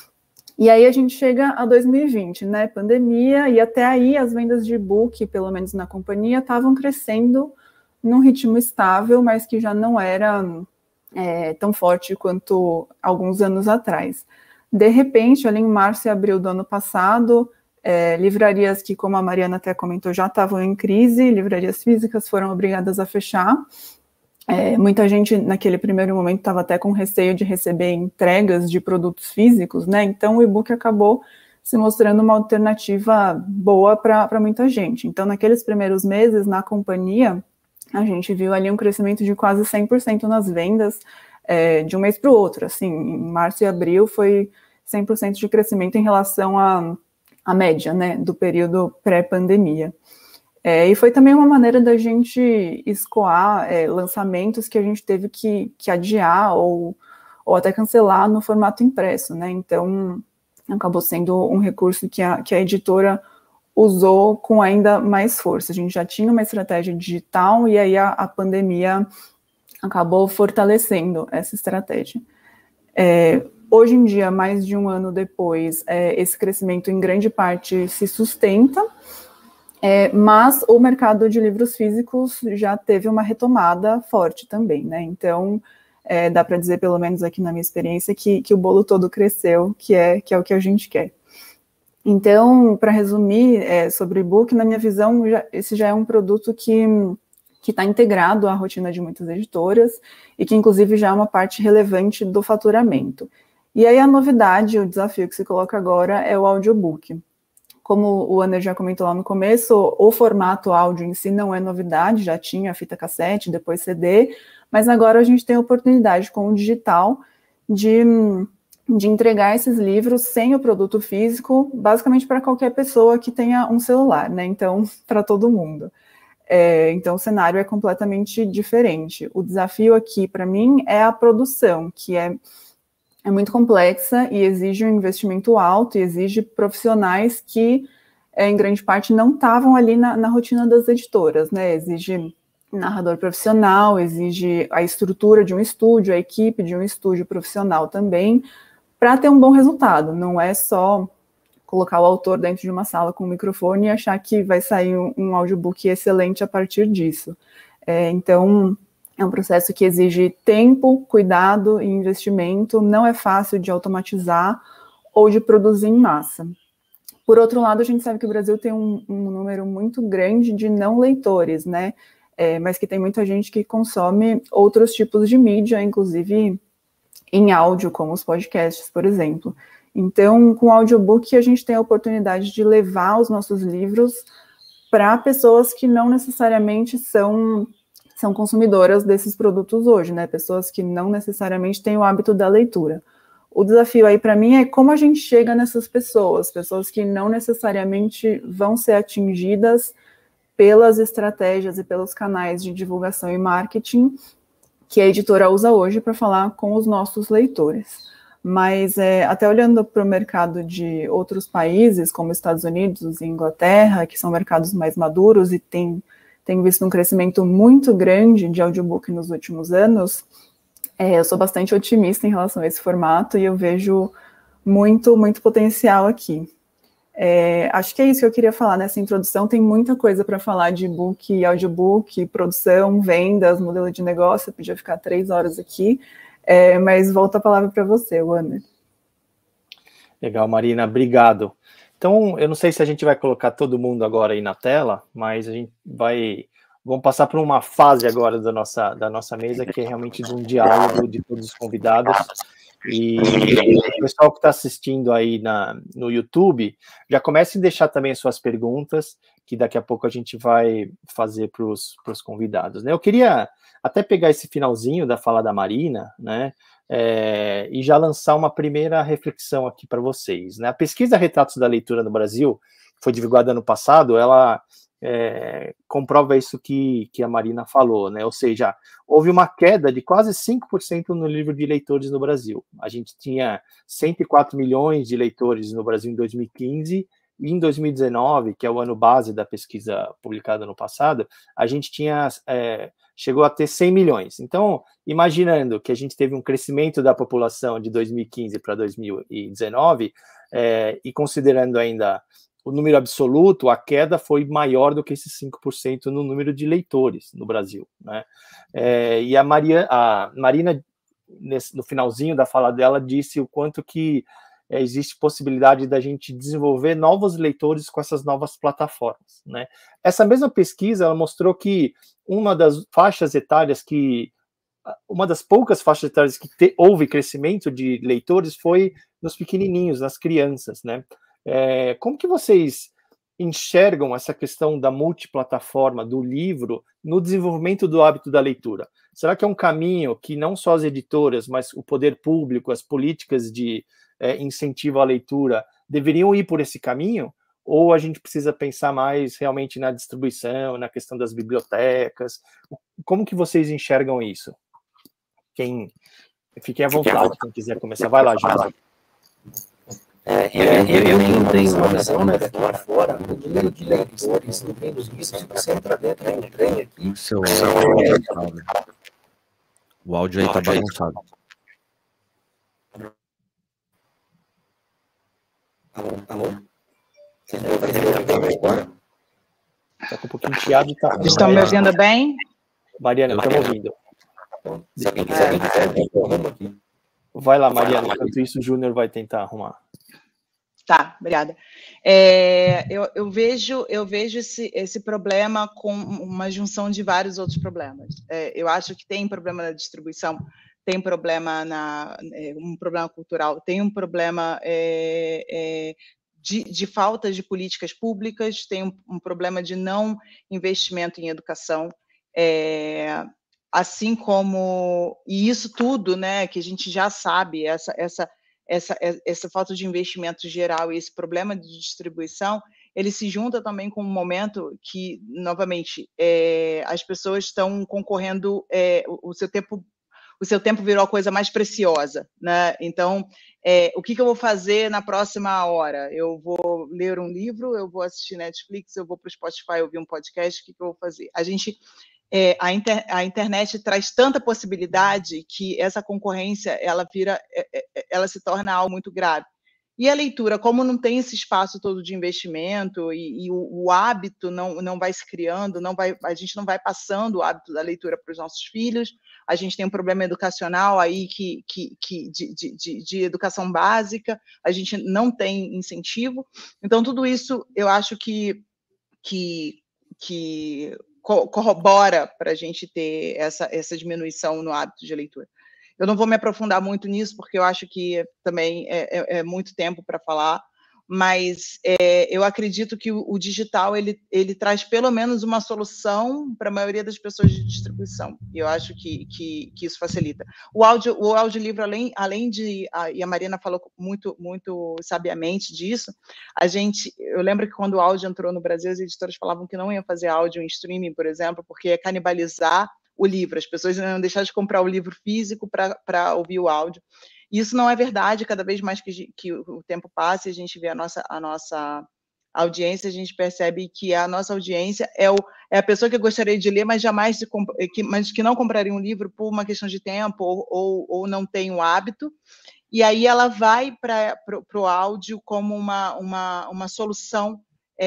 E aí a gente chega a dois mil e vinte, né, pandemia, e até aí as vendas de e-book, pelo menos na companhia, estavam crescendo num ritmo estável, mas que já não era é, tão forte quanto alguns anos atrás. De repente, ali em março e abril do ano passado, é, livrarias que, como a Mariana até comentou, já estavam em crise, livrarias físicas foram obrigadas a fechar. É, muita gente, naquele primeiro momento, estava até com receio de receber entregas de produtos físicos, né? Então, o e-book acabou se mostrando uma alternativa boa para muita gente. Então, naqueles primeiros meses, na companhia, a gente viu ali um crescimento de quase cem por cento nas vendas, É, de um mês para o outro, assim, em março e abril foi cem por cento de crescimento em relação à, à média, né, do período pré-pandemia. É, e foi também uma maneira da gente escoar é, lançamentos que a gente teve que, que adiar ou, ou até cancelar no formato impresso, né, então acabou sendo um recurso que a, que a editora usou com ainda mais força. A gente já tinha uma estratégia digital e aí a, a pandemia acabou fortalecendo essa estratégia. É, hoje em dia, mais de um ano depois, é, esse crescimento em grande parte se sustenta, é, mas o mercado de livros físicos já teve uma retomada forte também, né? Então, é, dá para dizer, pelo menos aqui na minha experiência, que, que o bolo todo cresceu, que é, que é o que a gente quer. Então, para resumir é, sobre o e-book, na minha visão, já, esse já é um produto que que está integrado à rotina de muitas editoras e que, inclusive, já é uma parte relevante do faturamento. E aí a novidade, o desafio que se coloca agora é o audiobook. Como o Ander já comentou lá no começo, o formato áudio em si não é novidade, já tinha fita cassete, depois C D, mas agora a gente tem a oportunidade com o digital de, de entregar esses livros sem o produto físico, basicamente para qualquer pessoa que tenha um celular, né? Então, para todo mundo. É, então, o cenário é completamente diferente. O desafio aqui, para mim, é a produção, que é, é muito complexa e exige um investimento alto e exige profissionais que, é, em grande parte, não estavam ali na, na rotina das editoras, né? Exige narrador profissional, exige a estrutura de um estúdio, a equipe de um estúdio profissional também, para ter um bom resultado. Não é só colocar o autor dentro de uma sala com um microfone e achar que vai sair um, um audiobook excelente a partir disso. É, então, é um processo que exige tempo, cuidado e investimento, não é fácil de automatizar ou de produzir em massa. Por outro lado, a gente sabe que o Brasil tem um, um número muito grande de não leitores, né? É, mas que tem muita gente que consome outros tipos de mídia, inclusive em áudio, como os podcasts, por exemplo. Então, com o audiobook, a gente tem a oportunidade de levar os nossos livros para pessoas que não necessariamente são, são consumidoras desses produtos hoje, né? Pessoas que não necessariamente têm o hábito da leitura. O desafio aí para mim é como a gente chega nessas pessoas, pessoas que não necessariamente vão ser atingidas pelas estratégias e pelos canais de divulgação e marketing que a editora usa hoje para falar com os nossos leitores. Mas é, até olhando para o mercado de outros países, como Estados Unidos e Inglaterra, que são mercados mais maduros e tem, tem visto um crescimento muito grande de audiobook nos últimos anos, é, eu sou bastante otimista em relação a esse formato e eu vejo muito, muito potencial aqui. É, acho que é isso que eu queria falar nessa introdução. Tem muita coisa para falar de e-book, audiobook, produção, vendas, modelo de negócio, eu podia ficar três horas aqui. É, mas volta a palavra para você, Wander. Legal, Marina, obrigado. Então, eu não sei se a gente vai colocar todo mundo agora aí na tela, mas a gente vai... Vamos passar por uma fase agora da nossa, da nossa mesa, que é realmente de um diálogo de todos os convidados. E o pessoal que está assistindo aí na, no YouTube, já comece a deixar também as suas perguntas, que daqui a pouco a gente vai fazer para os convidados, né? Eu queria até pegar esse finalzinho da fala da Marina, né, é, e já lançar uma primeira reflexão aqui para vocês, né? A pesquisa Retratos da Leitura no Brasil, que foi divulgada ano passado, ela é, comprova isso que, que a Marina falou, né? Ou seja, houve uma queda de quase cinco por cento no número de leitores no Brasil. A gente tinha cento e quatro milhões de leitores no Brasil em dois mil e quinze, e em dois mil e dezenove, que é o ano base da pesquisa publicada no passado, a gente tinha, é, chegou a ter cem milhões. Então, imaginando que a gente teve um crescimento da população de dois mil e quinze para dois mil e dezenove, é, e considerando ainda o número absoluto, a queda foi maior do que esses cinco por cento no número de leitores no Brasil, né? É, e a, Maria, a Marina, nesse, no finalzinho da fala dela, disse o quanto que é, existe possibilidade da gente desenvolver novos leitores com essas novas plataformas, né? Essa mesma pesquisa, ela mostrou que uma das faixas etárias que, uma das poucas faixas etárias que te, houve crescimento de leitores foi nos pequenininhos, nas crianças, né? É, como que vocês enxergam essa questão da multiplataforma, do livro, no desenvolvimento do hábito da leitura? Será que é um caminho que não só as editoras, mas o poder público, as políticas de é, incentivo à leitura deveriam ir por esse caminho? Ou a gente precisa pensar mais realmente na distribuição, na questão das bibliotecas? Como que vocês enxergam isso? Quem... Fiquem à vontade, quem quiser começar. Vai lá, José. É, eu, eu, eu não tenho uma visão, né, lá fora, o número de leitores no meio dos riscos, você entra dentro de um trem aqui. O seu o áudio aí tá bagunçado. Alô, alô? Você vai agora? Tá com um pouquinho chiado e tá... Vocês estão me ouvindo bem? Mariana, estamos ouvindo. Se alguém quiser, eu arrumo aqui. Vai lá, Mariana, enquanto isso o Júnior vai tentar arrumar. Tá, obrigada. É, eu, eu vejo, eu vejo esse, esse problema com uma junção de vários outros problemas. É, eu acho que tem problema na distribuição, tem problema na é, um problema cultural, tem um problema é, é, de, de falta de políticas públicas, tem um, um problema de não investimento em educação. É, assim como, e isso tudo, né, que a gente já sabe, essa, essa, essa, essa falta de investimento geral e esse problema de distribuição, ele se junta também com um momento que, novamente, é, as pessoas estão concorrendo, é, o, o seu tempo, o seu tempo virou a coisa mais preciosa, né? Então, é, o que, que eu vou fazer na próxima hora? Eu vou ler um livro, eu vou assistir Netflix, eu vou para o Spotify ouvir um podcast, o que, que eu vou fazer? A gente... É, a, inter, a internet traz tanta possibilidade que essa concorrência ela vira, ela se torna algo muito grave. E a leitura, como não tem esse espaço todo de investimento e, e o, o hábito não, não vai se criando, não vai, a gente não vai passando o hábito da leitura para os nossos filhos, a gente tem um problema educacional aí que, que, que de, de, de, de educação básica, a gente não tem incentivo. Então, tudo isso eu acho que, que, que corrobora para a gente ter essa, essa diminuição no hábito de leitura. Eu não vou me aprofundar muito nisso, porque eu acho que também é, é, é muito tempo para falar, mas é, eu acredito que o, o digital ele, ele traz pelo menos uma solução para a maioria das pessoas de distribuição, e eu acho que, que, que isso facilita. O, áudio, o audiolivro, além, além de, a, e a Marina falou muito, muito sabiamente disso, a gente, eu lembro que quando o áudio entrou no Brasil, as editoras falavam que não iam fazer áudio em streaming, por exemplo, porque ia canibalizar o livro, as pessoas iam deixar de comprar o livro físico para ouvir o áudio. Isso não é verdade, cada vez mais que, que o tempo passa e a gente vê a nossa, a nossa audiência, a gente percebe que a nossa audiência é, o, é a pessoa que gostaria de ler, mas jamais de, que, mas que não compraria um livro por uma questão de tempo ou, ou, ou não tem o hábito, e aí ela vai para o áudio como uma, uma, uma solução.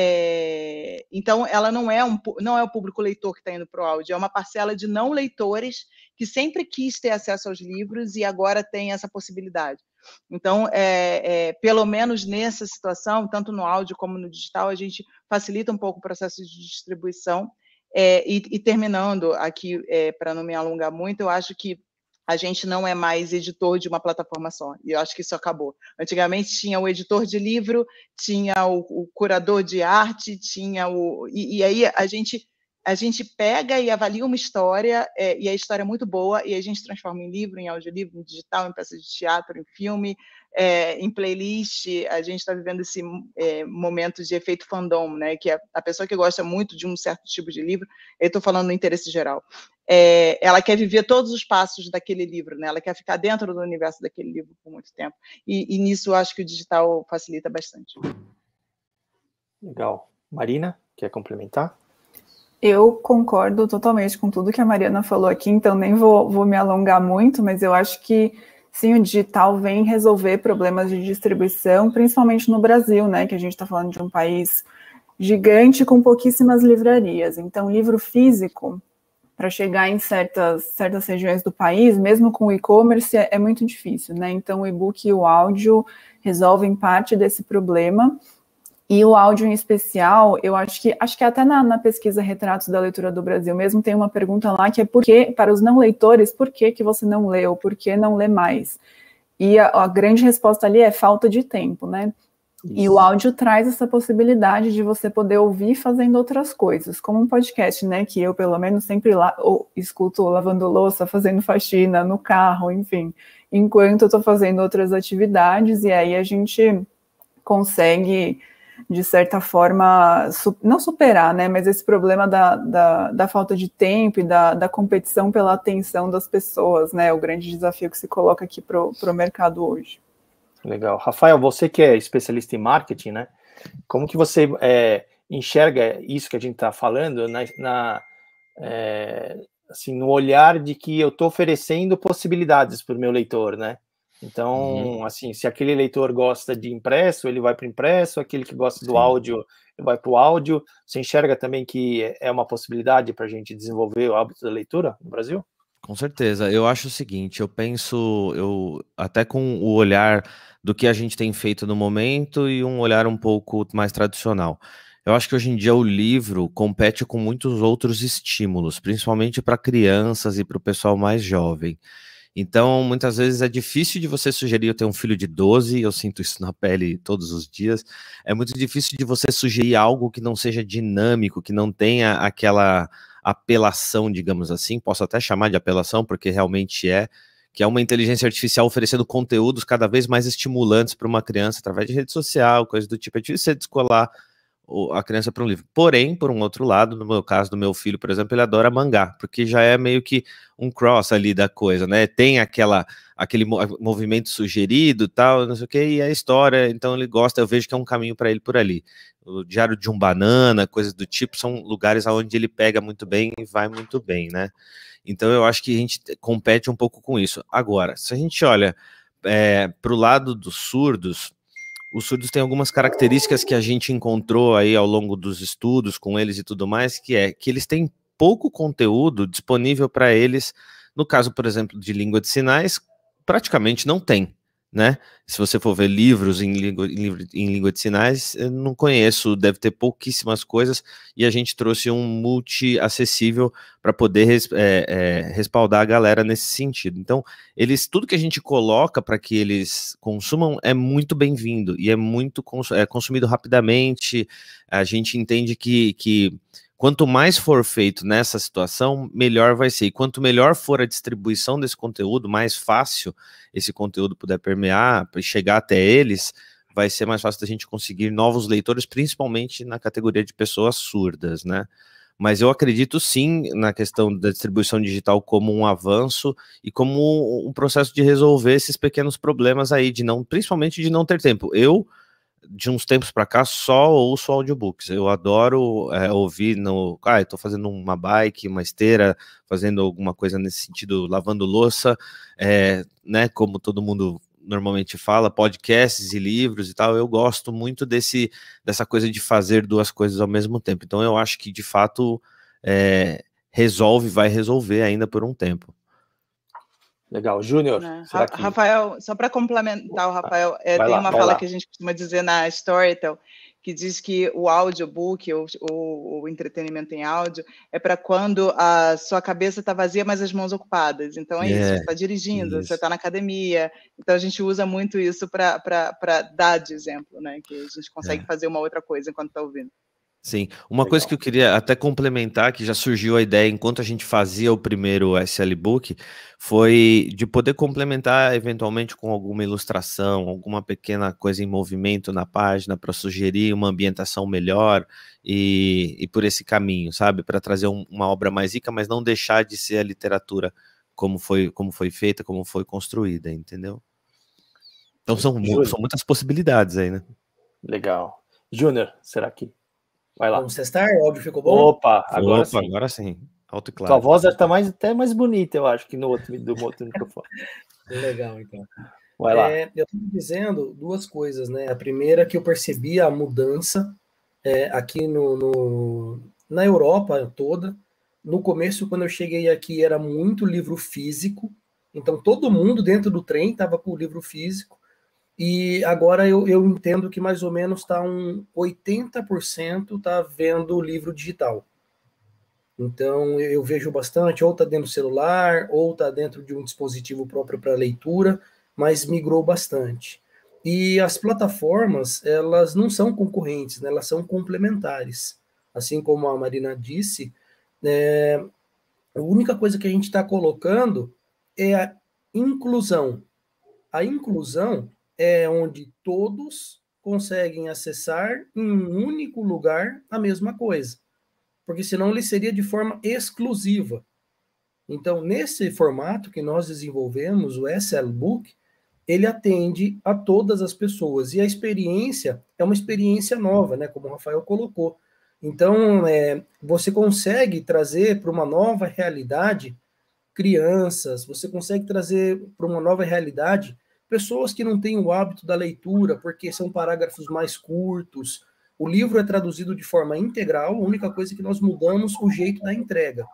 É, então, ela não é, um, não é o público leitor que está indo para o áudio, é uma parcela de não leitores que sempre quis ter acesso aos livros e agora tem essa possibilidade. Então, é, é, pelo menos nessa situação, tanto no áudio como no digital, a gente facilita um pouco o processo de distribuição. É, e, e terminando aqui, é, para não me alongar muito, eu acho que a gente não é mais editor de uma plataforma só, e eu acho que isso acabou. Antigamente tinha o editor de livro, tinha o, o curador de arte, tinha o... E, e aí a gente, a gente pega e avalia uma história, é, e a história é muito boa, e a gente transforma em livro, em audiolivro, em digital, em peça de teatro, em filme, é, em playlist. A gente está vivendo esse é, momento de efeito fandom, né? Que é a pessoa que gosta muito de um certo tipo de livro, eu estou falando no interesse geral, É, ela quer viver todos os passos daquele livro, né? Ela quer ficar dentro do universo daquele livro por muito tempo. E, e nisso eu acho que o digital facilita bastante. Legal. Marina, quer complementar? Eu concordo totalmente com tudo que a Mariana falou aqui, então nem vou, vou me alongar muito, mas eu acho que sim, o digital vem resolver problemas de distribuição, principalmente no Brasil, né? Que a gente está falando de um país gigante com pouquíssimas livrarias. Então, livro físico, para chegar em certas, certas regiões do país, mesmo com o e-commerce, é, é muito difícil, né? Então, o e-book e o áudio resolvem parte desse problema, e o áudio em especial, eu acho que, acho que até na, na pesquisa Retratos da Leitura do Brasil mesmo tem uma pergunta lá que é por que, para os não leitores, por que que você não leu, por que não lê mais? E a, a grande resposta ali é falta de tempo, né? Isso. E o áudio traz essa possibilidade de você poder ouvir fazendo outras coisas, como um podcast, né, que eu, pelo menos, sempre lá, ou, escuto lavando louça, fazendo faxina, no carro, enfim, enquanto eu estou fazendo outras atividades, e aí a gente consegue, de certa forma, su- não superar, né, mas esse problema da, da, da falta de tempo e da, da competição pela atenção das pessoas, né, o grande desafio que se coloca aqui para o mercado hoje. Legal. Rafael, você que é especialista em marketing, né? Como que você é, enxerga isso que a gente está falando na, na é, assim, no olhar de que eu estou oferecendo possibilidades para o meu leitor, né? Então, uhum. assim, se aquele leitor gosta de impresso, ele vai para o impresso, aquele que gosta do Sim. áudio, ele vai para o áudio. Você enxerga também que é uma possibilidade para a gente desenvolver o hábito da leitura no Brasil? Com certeza. Eu acho o seguinte, eu penso, eu até com o olhar do que a gente tem feito no momento e um olhar um pouco mais tradicional. Eu acho que hoje em dia o livro compete com muitos outros estímulos, principalmente para crianças e para o pessoal mais jovem. Então, muitas vezes é difícil de você sugerir, eu tenho um filho de doze, eu sinto isso na pele todos os dias, é muito difícil de você sugerir algo que não seja dinâmico, que não tenha aquela apelação, digamos assim, posso até chamar de apelação, porque realmente é, que é uma inteligência artificial oferecendo conteúdos cada vez mais estimulantes para uma criança, através de rede social, coisa do tipo. É difícil você descolar a criança para um livro. Porém, por um outro lado, no meu caso do meu filho, por exemplo, ele adora mangá, porque já é meio que um cross ali da coisa, né? Tem aquela, aquele movimento sugerido, tal, não sei o que, e a história, então ele gosta, eu vejo que é um caminho para ele por ali. O Diário de um Banana, coisas do tipo, são lugares onde ele pega muito bem e vai muito bem, né? Então eu acho que a gente compete um pouco com isso. Agora, se a gente olha é, para o lado dos surdos, os surdos têm algumas características que a gente encontrou aí ao longo dos estudos com eles e tudo mais, que é que eles têm pouco conteúdo disponível para eles. No caso, por exemplo, de língua de sinais, praticamente não tem, né? Se você for ver livros em língua, em, em língua de sinais, eu não conheço, deve ter pouquíssimas coisas, e a gente trouxe um multi-acessível para poder res, é, é, respaldar a galera nesse sentido. Então, eles, tudo que a gente coloca para que eles consumam é muito bem-vindo, e é muito cons, é, consumido rapidamente. A gente entende que, que quanto mais for feito nessa situação, melhor vai ser. E quanto melhor for a distribuição desse conteúdo, mais fácil esse conteúdo puder permear, chegar até eles, vai ser mais fácil da gente conseguir novos leitores, principalmente na categoria de pessoas surdas, né? Mas eu acredito sim na questão da distribuição digital como um avanço e como um processo de resolver esses pequenos problemas aí, de não, principalmente de não ter tempo. Eu, de uns tempos para cá, só ouço audiobooks. Eu adoro é, ouvir no... Ah, eu tô fazendo uma bike, uma esteira, fazendo alguma coisa nesse sentido, lavando louça, é, né, como todo mundo normalmente fala, podcasts e livros e tal. Eu gosto muito desse, dessa coisa de fazer duas coisas ao mesmo tempo. Então eu acho que, de fato, é, resolve, vai resolver ainda por um tempo. Legal. Júnior, Né? que... Rafael, só para complementar o Rafael, é, tem lá, uma fala lá. que a gente costuma dizer na Storytel, que diz que o audiobook, ou o, o entretenimento em áudio, é para quando a sua cabeça está vazia, mas as mãos ocupadas. Então é, é isso, você está dirigindo, isso. Você está na academia. Então a gente usa muito isso para dar de exemplo, né? Que a gente consegue é. fazer uma outra coisa enquanto está ouvindo. Sim, uma Legal. coisa que eu queria até complementar, que já surgiu a ideia enquanto a gente fazia o primeiro S L Book, foi de poder complementar eventualmente com alguma ilustração, alguma pequena coisa em movimento na página para sugerir uma ambientação melhor e, e por esse caminho, sabe? Para trazer um, uma obra mais rica, mas não deixar de ser a literatura como foi, como foi feita, como foi construída, entendeu? Então são, são muitas possibilidades aí, né? Legal. Júnior, será que... Vai lá. Vamos testar? O áudio ficou bom? Opa, agora Opa, sim. Agora sim. Alto e claro. Tua voz está mais, até mais bonita, eu acho, que no outro, do outro microfone. Legal, então. Vai lá. É, eu estou dizendo duas coisas, né? A primeira é que eu percebi a mudança é, aqui no, no, na Europa toda. No começo, quando eu cheguei aqui, era muito livro físico. Então, todo mundo dentro do trem estava com o livro físico. E agora eu, eu entendo que mais ou menos está um oitenta por cento está vendo o livro digital. Então eu vejo bastante, ou está dentro do celular, ou está dentro de um dispositivo próprio para leitura, mas migrou bastante. E as plataformas, elas não são concorrentes, né? Elas são complementares. Assim como a Marina disse, é, a única coisa que a gente está colocando é a inclusão. A inclusão é onde todos conseguem acessar em um único lugar a mesma coisa, porque senão ele seria de forma exclusiva. Então, nesse formato que nós desenvolvemos, o S L Book, ele atende a todas as pessoas, e a experiência é uma experiência nova, né, como o Rafael colocou. Então, é, você consegue trazer para uma nova realidade crianças, você consegue trazer para uma nova realidade pessoas que não têm o hábito da leitura, porque são parágrafos mais curtos. O livro é traduzido de forma integral, a única coisa é que nós mudamos o jeito da entrega.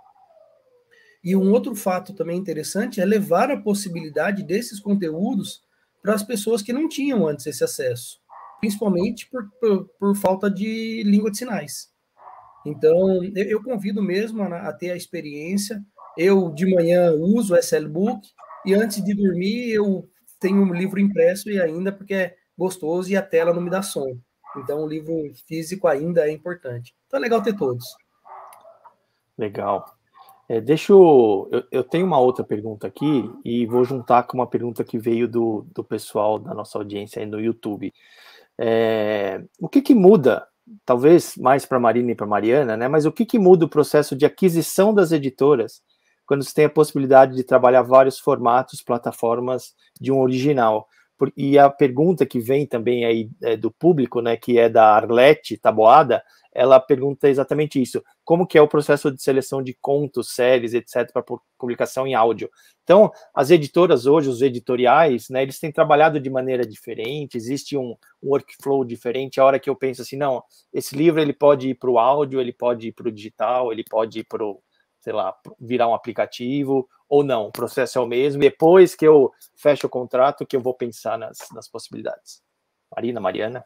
E um outro fato também interessante é levar a possibilidade desses conteúdos para as pessoas que não tinham antes esse acesso, principalmente por, por, por falta de língua de sinais. Então, eu, eu convido mesmo a, a ter a experiência. Eu, de manhã, uso o S L Book, e antes de dormir, eu tenho um livro impresso, e ainda porque é gostoso e a tela não me dá sono. Então, o livro físico ainda é importante. Então, é legal ter todos. Legal. É, deixa eu, eu... Eu tenho uma outra pergunta aqui, e vou juntar com uma pergunta que veio do, do pessoal da nossa audiência aí no YouTube. É, o que que muda, talvez mais para a Marina e para a Mariana, né? Mas o que que muda o processo de aquisição das editoras quando você tem a possibilidade de trabalhar vários formatos, plataformas de um original? E a pergunta que vem também aí é, do público, né, que é da Arlete Taboada, ela pergunta exatamente isso: como que é o processo de seleção de contos, séries, etcétera, para publicação em áudio? Então, as editoras hoje, os editoriais, né, eles têm trabalhado de maneira diferente, existe um, um workflow diferente. A hora que eu penso assim, não, esse livro ele pode ir para o áudio, ele pode ir para o digital, ele pode ir para o, sei lá, virar um aplicativo, ou não, o processo é o mesmo, depois que eu fecho o contrato que eu vou pensar nas, nas possibilidades. Marina, Mariana?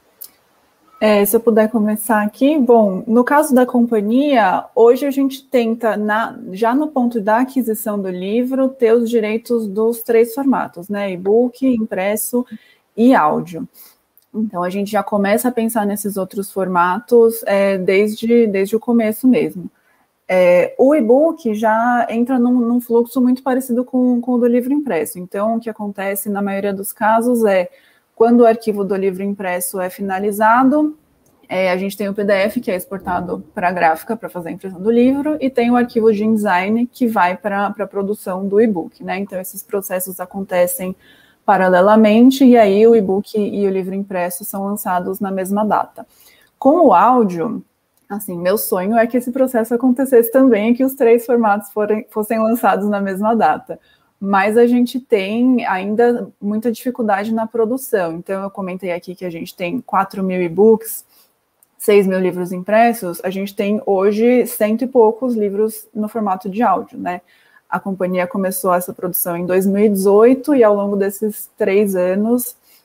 É, se eu puder começar aqui, bom, no caso da companhia, hoje a gente tenta, na, já no ponto da aquisição do livro, ter os direitos dos três formatos, né, e-book, impresso e áudio. Então, a gente já começa a pensar nesses outros formatos é, desde, desde o começo mesmo. É, o e-book já entra num, num fluxo muito parecido com, com o do livro impresso. Então, o que acontece na maioria dos casos é, quando o arquivo do livro impresso é finalizado, é, a gente tem o P D F, que é exportado para a gráfica, para fazer a impressão do livro, e tem o arquivo de InDesign, que vai para a produção do e-book, né? Então, esses processos acontecem paralelamente, e aí o e-book e o livro impresso são lançados na mesma data. Com o áudio, assim, meu sonho é que esse processo acontecesse também, que os três formatos forem, fossem lançados na mesma data. Mas a gente tem ainda muita dificuldade na produção. Então, eu comentei aqui que a gente tem quatro mil e-books, seis mil livros impressos, a gente tem hoje cento e poucos livros no formato de áudio, né? A companhia começou essa produção em dois mil e dezoito, e ao longo desses três anos,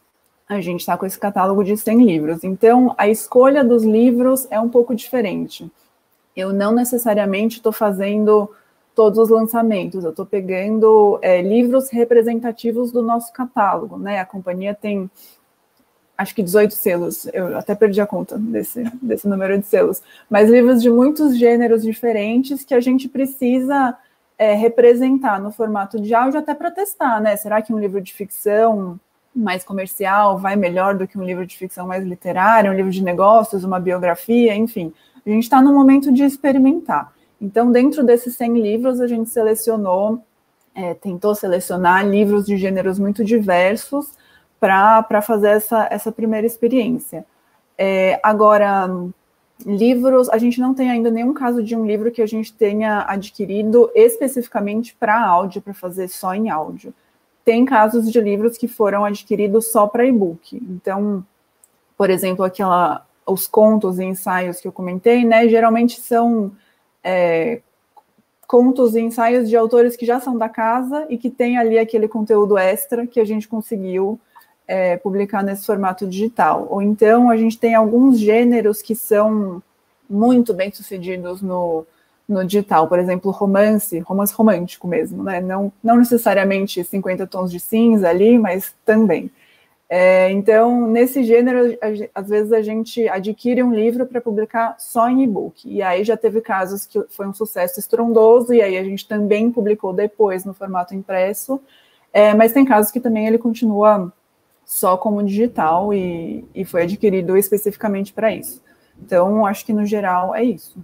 a gente está com esse catálogo de cem livros. Então, a escolha dos livros é um pouco diferente. Eu não necessariamente estou fazendo todos os lançamentos, eu estou pegando é, livros representativos do nosso catálogo, né? A companhia tem, acho que dezoito selos, eu até perdi a conta desse, desse número de selos, mas livros de muitos gêneros diferentes que a gente precisa é, representar no formato de áudio até para testar, né? Será que um livro de ficção mais comercial vai melhor do que um livro de ficção mais literária, um livro de negócios, uma biografia, enfim. A gente está no momento de experimentar. Então, dentro desses cem livros, a gente selecionou, é, tentou selecionar livros de gêneros muito diversos para fazer essa, essa primeira experiência. É, agora, livros, a gente não tem ainda nenhum caso de um livro que a gente tenha adquirido especificamente para áudio, para fazer só em áudio. Tem casos de livros que foram adquiridos só para e-book. Então, por exemplo, aquela, os contos e ensaios que eu comentei, né, geralmente são é, contos e ensaios de autores que já são da casa e que tem ali aquele conteúdo extra que a gente conseguiu é, publicar nesse formato digital. Ou então, a gente tem alguns gêneros que são muito bem sucedidos no no digital, por exemplo, romance, romance romântico mesmo, né? Não, não necessariamente cinquenta tons de cinza ali, mas também. É, então, nesse gênero, a, às vezes a gente adquire um livro para publicar só em e-book, e aí já teve casos que foi um sucesso estrondoso, e aí a gente também publicou depois no formato impresso, é, mas tem casos que também ele continua só como digital e, e foi adquirido especificamente para isso. Então, acho que no geral é isso.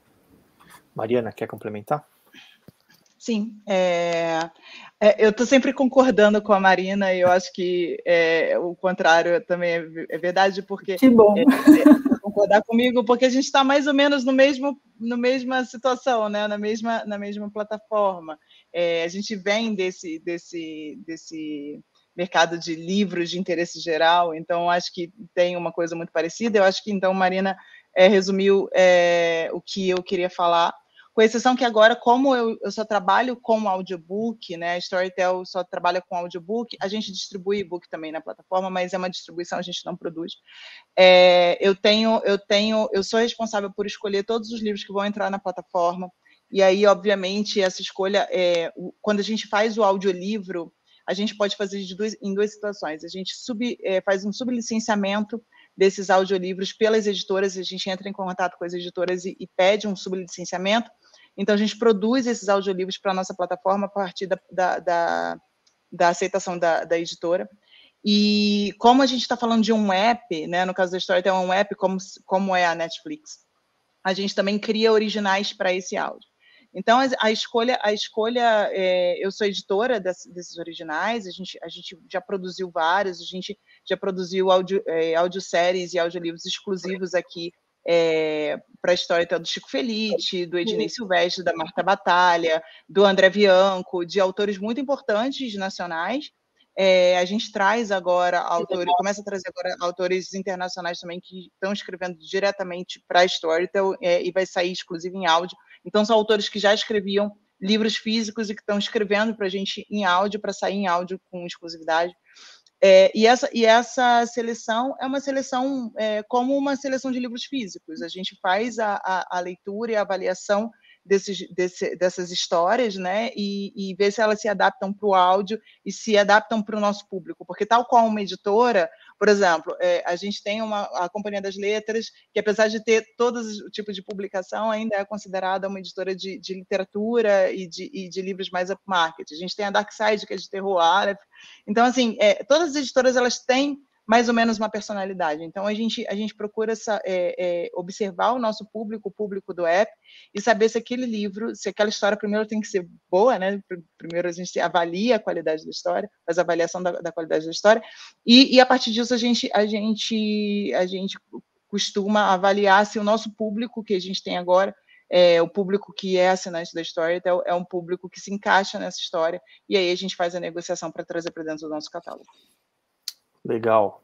Mariana, quer complementar? Sim, é, é, eu estou sempre concordando com a Marina, e eu acho que é, o contrário também é, é verdade, porque... Que bom! É, é, concordar comigo, porque a gente está mais ou menos no mesmo, no mesma situação, né? na, mesma, na mesma plataforma. É, a gente vem desse, desse, desse mercado de livros de interesse geral, então acho que tem uma coisa muito parecida. Eu acho que, então, Marina é, resumiu é, o que eu queria falar, com exceção que agora, como eu, eu só trabalho com audiobook, né, a Storytel só trabalha com audiobook, a gente distribui e-book também na plataforma, mas é uma distribuição, a gente não produz. É, eu tenho, eu tenho, eu sou responsável por escolher todos os livros que vão entrar na plataforma, e aí, obviamente, essa escolha, é, quando a gente faz o audiolivro, a gente pode fazer de duas, em duas situações. A gente sub, é, faz um sublicenciamento desses audiolivros pelas editoras, a gente entra em contato com as editoras e, e pede um sublicenciamento. Então, a gente produz esses audiolivros para a nossa plataforma a partir da, da, da, da aceitação da, da editora. E como a gente está falando de um app, né, no caso da Storytel, é um app como, como é a Netflix, a gente também cria originais para esse áudio. Então, a, a escolha, a escolha é, eu sou editora desse, desses originais, a gente, a gente já produziu vários, a gente já produziu audio, é, audioséries e audiolivros exclusivos aqui é, para a história do Chico Felice, do Ednei Silvestre, da Marta Batalha, do André Bianco, de autores muito importantes nacionais. É, a gente traz agora autores, começa a trazer agora autores internacionais também que estão escrevendo diretamente para a Storytel é, e vai sair exclusivo em áudio. Então, são autores que já escreviam livros físicos e que estão escrevendo para a gente em áudio, para sair em áudio com exclusividade. É, e, essa, e essa seleção é uma seleção é, como uma seleção de livros físicos. A gente faz a, a, a leitura e a avaliação desses, desse, dessas histórias, né, e, e ver se elas se adaptam para o áudio e se adaptam para o nosso público. Porque, tal qual uma editora, por exemplo, é, a gente tem uma, a Companhia das Letras, que apesar de ter todo o tipo de publicação, ainda é considerada uma editora de, de literatura e de, e de livros mais upmarket. A gente tem a Darkside, que é de terror árabe. Então, assim, é, todas as editoras, elas têm mais ou menos uma personalidade. Então, a gente, a gente procura essa, é, é, observar o nosso público, o público do app, e saber se aquele livro, se aquela história, primeiro tem que ser boa, né? Primeiro a gente avalia a qualidade da história, faz a avaliação da, da qualidade da história, e, e a partir disso a gente, a, gente, a gente costuma avaliar se o nosso público que a gente tem agora, é, o público que é assinante da Storytel, é um público que se encaixa nessa história, e aí a gente faz a negociação para trazer para dentro do nosso catálogo. Legal.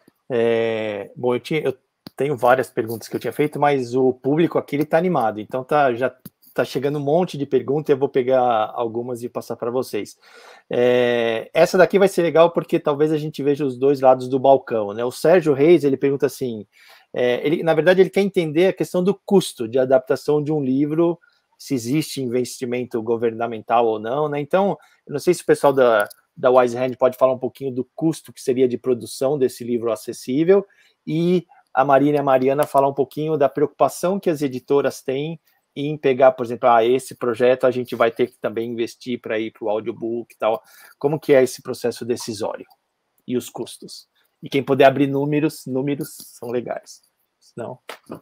É, bom, eu, tinha, eu tenho várias perguntas que eu tinha feito, mas o público aqui está animado, então tá, já tá chegando um monte de perguntas, eu vou pegar algumas e passar para vocês. É, essa daqui vai ser legal porque talvez a gente veja os dois lados do balcão, né? O Sérgio Reis, ele pergunta assim, é, ele, na verdade ele quer entender a questão do custo de adaptação de um livro, se existe investimento governamental ou não, né? Então, eu não sei se o pessoal da, da Wise Hand pode falar um pouquinho do custo que seria de produção desse livro acessível, e a Marina e a Mariana falar um pouquinho da preocupação que as editoras têm em pegar, por exemplo, ah, esse projeto a gente vai ter que também investir para ir para o audiobook e tal. Como que é esse processo decisório e os custos? E quem puder abrir números, números são legais. Não.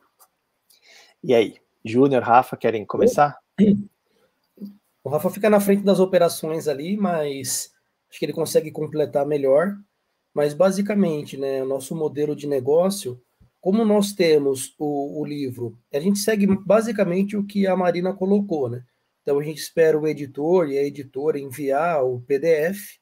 E aí, Júnior, Rafa, querem começar? O Rafa fica na frente das operações ali, mas acho que ele consegue completar melhor. Mas basicamente, né, o nosso modelo de negócio, como nós temos o, o livro, a gente segue basicamente o que a Marina colocou, né? Então a gente espera o editor e a editora enviar o P D F,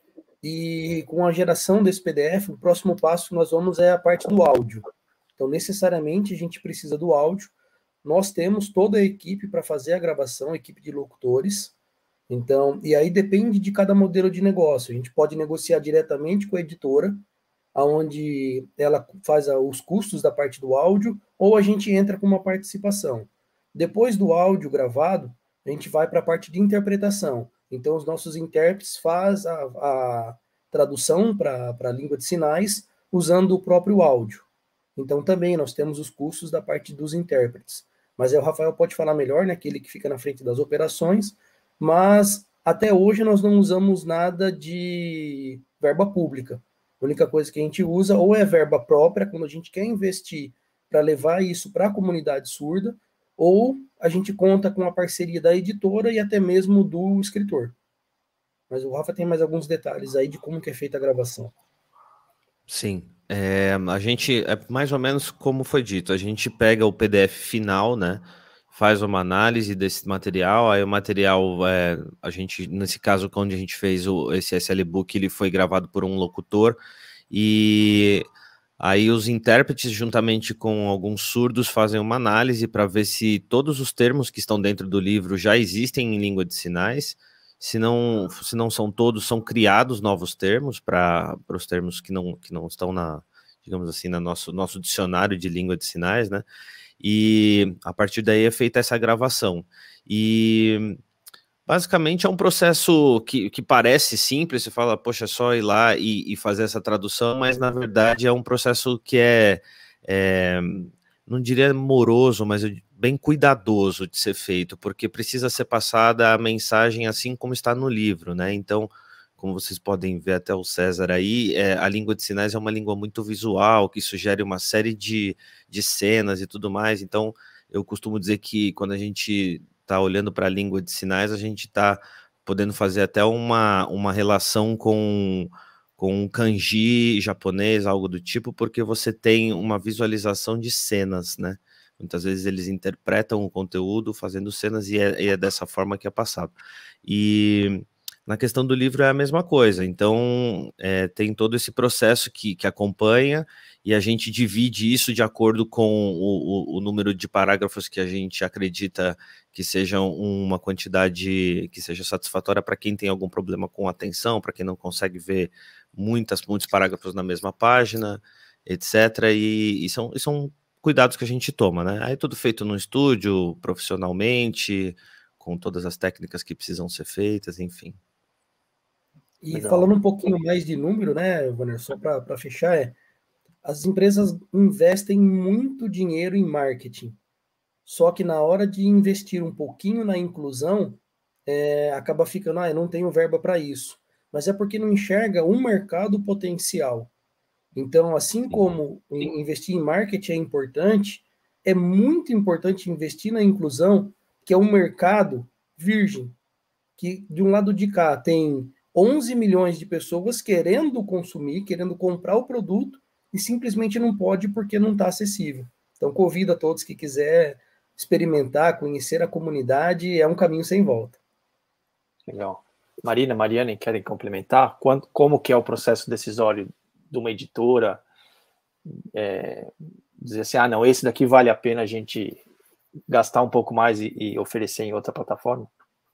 e com a geração desse P D F, o próximo passo que nós vamos é a parte do áudio. Então, necessariamente, a gente precisa do áudio. Nós temos toda a equipe para fazer a gravação, a equipe de locutores. Então, e aí depende de cada modelo de negócio. A gente pode negociar diretamente com a editora, onde ela faz os custos da parte do áudio, ou a gente entra com uma participação. Depois do áudio gravado, a gente vai para a parte de interpretação. Então, os nossos intérpretes fazem a, a tradução para a língua de sinais usando o próprio áudio. Então, também nós temos os custos da parte dos intérpretes. Mas aí o Rafael pode falar melhor, né, aquele que fica na frente das operações, mas até hoje nós não usamos nada de verba pública. A única coisa que a gente usa ou é verba própria, quando a gente quer investir para levar isso para a comunidade surda, ou a gente conta com a parceria da editora e até mesmo do escritor. Mas o Rafa tem mais alguns detalhes aí de como que é feita a gravação. Sim, é, a gente, é mais ou menos como foi dito, a gente pega o P D F final, né, faz uma análise desse material, aí o material, é, a gente, nesse caso, onde a gente fez o, esse S L Book, ele foi gravado por um locutor, e aí os intérpretes, juntamente com alguns surdos, fazem uma análise para ver se todos os termos que estão dentro do livro já existem em língua de sinais. Se não, se não são todos, são criados novos termos para os termos que não, que não estão na, digamos assim, no nosso, nosso dicionário de língua de sinais, né? E a partir daí é feita essa gravação. E basicamente é um processo que, que parece simples, você fala, poxa, é só ir lá e, e fazer essa tradução, mas na verdade é um processo que é, é não diria moroso, mas bem cuidadoso de ser feito, porque precisa ser passada a mensagem assim como está no livro, né? Então, como vocês podem ver até o César aí, é, a língua de sinais é uma língua muito visual, que sugere uma série de, de cenas e tudo mais. Então, eu costumo dizer que quando a gente está olhando para a língua de sinais, a gente está podendo fazer até uma, uma relação com... com um kanji japonês, algo do tipo, porque você tem uma visualização de cenas, né? Muitas vezes eles interpretam o conteúdo fazendo cenas e é, e é dessa forma que é passado. E na questão do livro é a mesma coisa, então é, tem todo esse processo que, que acompanha e a gente divide isso de acordo com o, o, o número de parágrafos que a gente acredita que sejam uma quantidade que seja satisfatória para quem tem algum problema com atenção, para quem não consegue ver muitas, muitos parágrafos na mesma página, etcétera. E, e, são, e são cuidados que a gente toma, né? Aí tudo feito no estúdio, profissionalmente, com todas as técnicas que precisam ser feitas, enfim. E Legal. Falando um pouquinho mais de número, né, Wanner, só para fechar, é, as empresas investem muito dinheiro em marketing, só que na hora de investir um pouquinho na inclusão, é, acaba ficando, ah, eu não tenho verba para isso. Mas é porque não enxerga um mercado potencial. Então, assim como investir em marketing é importante, é muito importante investir na inclusão, que é um mercado virgem, que de um lado de cá tem onze milhões de pessoas querendo consumir, querendo comprar o produto, e simplesmente não pode porque não está acessível. Então, convido a todos que quiser experimentar, conhecer a comunidade, é um caminho sem volta. Legal. Marina, Mariana, querem complementar? Quanto, como que é o processo decisório de uma editora? É, dizer assim, ah, não, esse daqui vale a pena a gente gastar um pouco mais e, e oferecer em outra plataforma?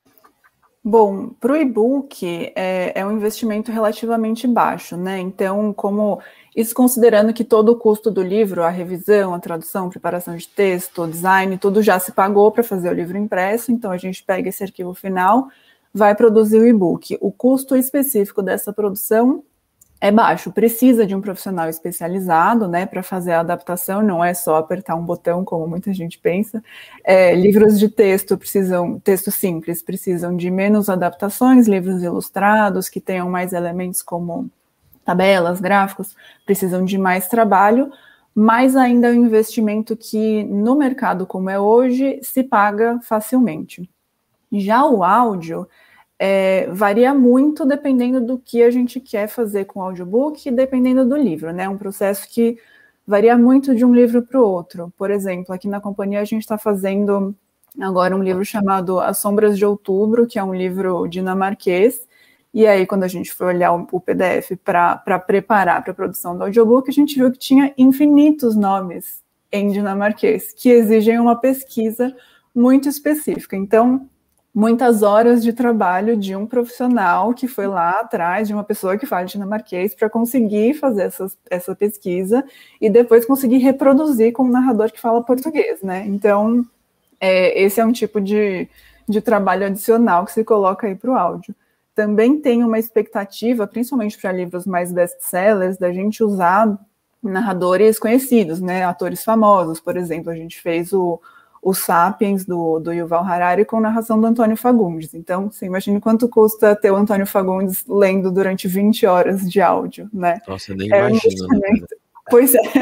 Bom, para o e-book é, é um investimento relativamente baixo, né? Então, como isso considerando que todo o custo do livro, a revisão, a tradução, preparação de texto, o design, tudo já se pagou para fazer o livro impresso, então a gente pega esse arquivo final, vai produzir o e-book. O custo específico dessa produção é baixo, precisa de um profissional especializado, né, para fazer a adaptação, não é só apertar um botão, como muita gente pensa. É, livros de texto precisam, texto simples, precisam de menos adaptações, livros ilustrados, que tenham mais elementos como tabelas, gráficos, precisam de mais trabalho, mas ainda é um investimento que, no mercado como é hoje, se paga facilmente. Já o áudio, É, varia muito dependendo do que a gente quer fazer com o audiobook e dependendo do livro, né? É um processo que varia muito de um livro para o outro. Por exemplo, aqui na companhia a gente está fazendo agora um livro chamado As Sombras de Outubro, que é um livro dinamarquês, e aí quando a gente foi olhar o P D F para preparar para a produção do audiobook, a gente viu que tinha infinitos nomes em dinamarquês, que exigem uma pesquisa muito específica. Então, muitas horas de trabalho de um profissional que foi lá atrás de uma pessoa que fala dinamarquês para conseguir fazer essas, essa pesquisa e depois conseguir reproduzir com um narrador que fala português, né? Então, é, esse é um tipo de, de trabalho adicional que se coloca aí para o áudio. Também tem uma expectativa, principalmente para livros mais best-sellers, da gente usar narradores conhecidos, né? Atores famosos, por exemplo, a gente fez o o Sapiens, do, do Yuval Harari, com narração do Antônio Fagundes. Então, você imagina quanto custa ter o Antônio Fagundes lendo durante vinte horas de áudio, né? Nossa, eu nem é imagino. Um né? Pois é.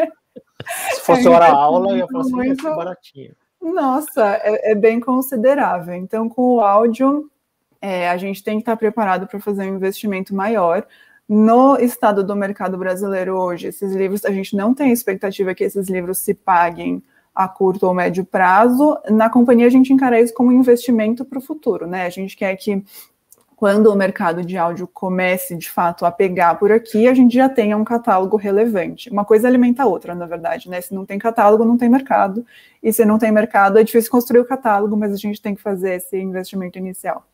Se fosse é hora-aula, ia falar assim, muito baratinho. Nossa, é, é bem considerável. Então, com o áudio, é, a gente tem que estar preparado para fazer um investimento maior. No estado do mercado brasileiro hoje, esses livros, a gente não tem expectativa que esses livros se paguem a curto ou médio prazo. Na companhia a gente encara isso como um investimento para o futuro, né? A gente quer que quando o mercado de áudio comece de fato a pegar por aqui, a gente já tenha um catálogo relevante. Uma coisa alimenta a outra, na verdade, né? Se não tem catálogo, não tem mercado. E se não tem mercado, é difícil construir o catálogo, mas a gente tem que fazer esse investimento inicial.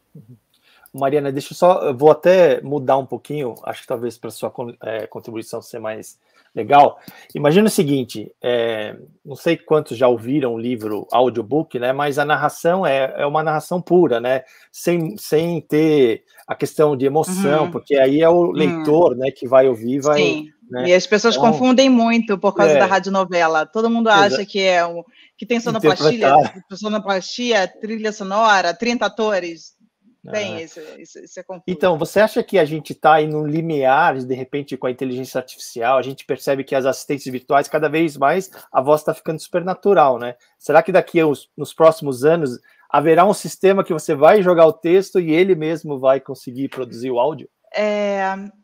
Mariana, deixa eu só, eu vou até mudar um pouquinho, acho que talvez para a sua é, contribuição ser mais legal. Imagina o seguinte, é, não sei quantos já ouviram o livro audiobook, né? Mas a narração é, é uma narração pura, né? Sem, sem ter a questão de emoção, uhum. porque aí é o leitor, uhum. né, que vai ouvir, vai. Sim. Né? E as pessoas então, confundem muito por causa é, da radionovela. Todo mundo acha que é um, que tem sonoplastia, sonoplastia, trilha sonora, trinta atores. Tem, isso, isso, isso é confuso. Então, você acha que a gente está aí no limiar, de repente, com a inteligência artificial, a gente percebe que as assistentes virtuais, cada vez mais, a voz está ficando supernatural, né? Será que daqui aos, nos próximos anos haverá um sistema que você vai jogar o texto e ele mesmo vai conseguir produzir o áudio? É,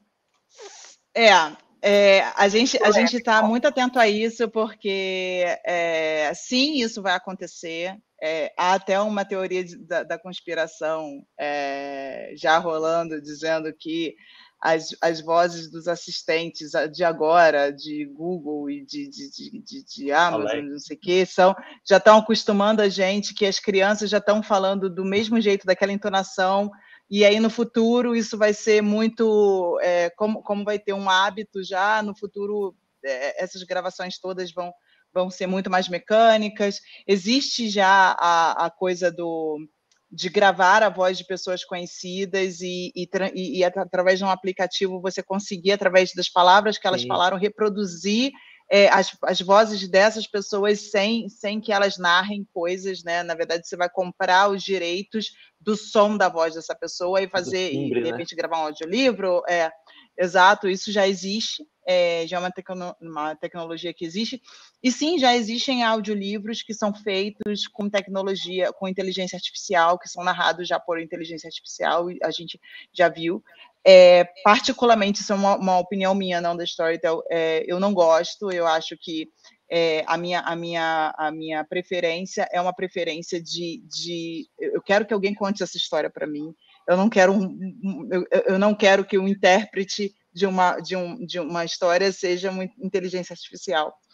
é, é a gente a gente está muito atento a isso, porque é, sim, isso vai acontecer. É, há até uma teoria de, da, da conspiração é, já rolando, dizendo que as, as vozes dos assistentes de agora, de Google e de, de, de, de, de Amazon, Além. não sei o que, são, já estão acostumando a gente que as crianças já estão falando do mesmo jeito, daquela entonação, e aí no futuro isso vai ser muito, é, como, como vai ter um hábito já, no futuro é, essas gravações todas vão vão ser muito mais mecânicas. Existe já a, a coisa do, de gravar a voz de pessoas conhecidas e, e, e, e através de um aplicativo você conseguir, através das palavras que elas Sim. falaram, reproduzir é, as, as vozes dessas pessoas sem, sem que elas narrem coisas, né? Na verdade, você vai comprar os direitos do som da voz dessa pessoa e fazer, timbre, e de repente, né? gravar um audiolivro. É, exato, isso já existe. É, já é uma, tecno, uma tecnologia que existe, e sim, já existem audiolivros que são feitos com tecnologia, com inteligência artificial, que são narrados já por inteligência artificial, a gente já viu. É, particularmente, isso é uma, uma opinião minha, não da Storytel, é, eu não gosto, eu acho que é, a, minha, a, minha, a minha preferência é uma preferência de, de... Eu quero que alguém conte essa história para mim, eu não quero, um, um, eu, eu não quero que o intérprete de uma, de, um, de uma história seja uma inteligência artificial.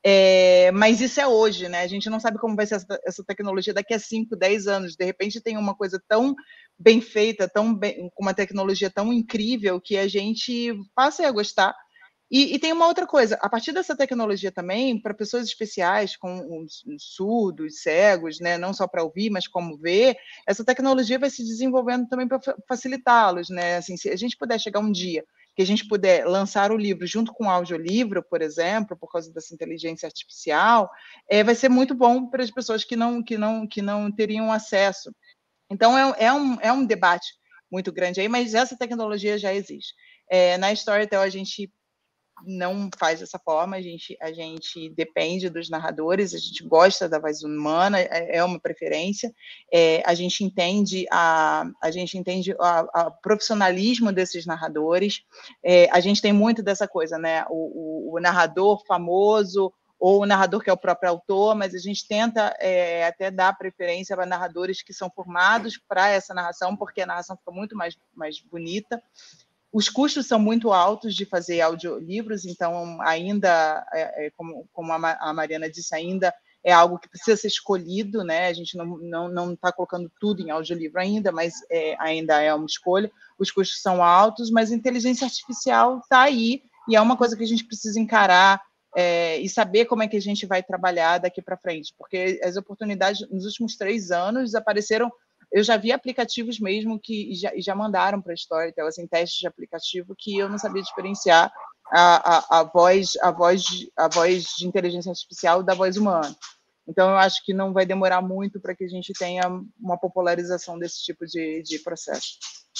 É, mas isso é hoje, né? A gente não sabe como vai ser essa, essa tecnologia daqui a cinco, dez anos. De repente tem uma coisa tão bem feita, tão bem, com uma tecnologia tão incrível que a gente passe a gostar. E, e tem uma outra coisa, a partir dessa tecnologia também, para pessoas especiais, com os, os surdos, cegos, né? Não só para ouvir, mas como ver, essa tecnologia vai se desenvolvendo também para facilitá-los, né? Assim, se a gente puder chegar um dia que a gente puder lançar o livro junto com o audiolivro, por exemplo, por causa dessa inteligência artificial, é, vai ser muito bom para as pessoas que não, que não, que não teriam acesso. Então, é, é, um, é um debate muito grande aí, mas essa tecnologia já existe. É, na Storytel, a gente não faz dessa forma, a gente, a gente depende dos narradores, a gente gosta da voz humana, é, é uma preferência, é, a gente entende a, a gente entende o profissionalismo desses narradores, é, a gente tem muito dessa coisa, né, o, o, o narrador famoso, ou o narrador que é o próprio autor, mas a gente tenta é, até dar preferência para narradores que são formados para essa narração, porque a narração fica muito mais, mais bonita. Os custos são muito altos de fazer audiolivros, então ainda, é, é, como, como a Mariana disse, ainda é algo que precisa ser escolhido, né? A gente não não não está colocando tudo em audiolivro ainda, mas é, ainda é uma escolha. Os custos são altos, mas a inteligência artificial está aí, e é uma coisa que a gente precisa encarar é, e saber como é que a gente vai trabalhar daqui para frente, porque as oportunidades nos últimos três anos apareceram. Eu já vi aplicativos mesmo que já, já mandaram para a Storytel, assim, testes de aplicativo que eu não sabia diferenciar a, a, a, voz, a, voz de, a voz de inteligência artificial da voz humana. Então, eu acho que não vai demorar muito para que a gente tenha uma popularização desse tipo de, de processo.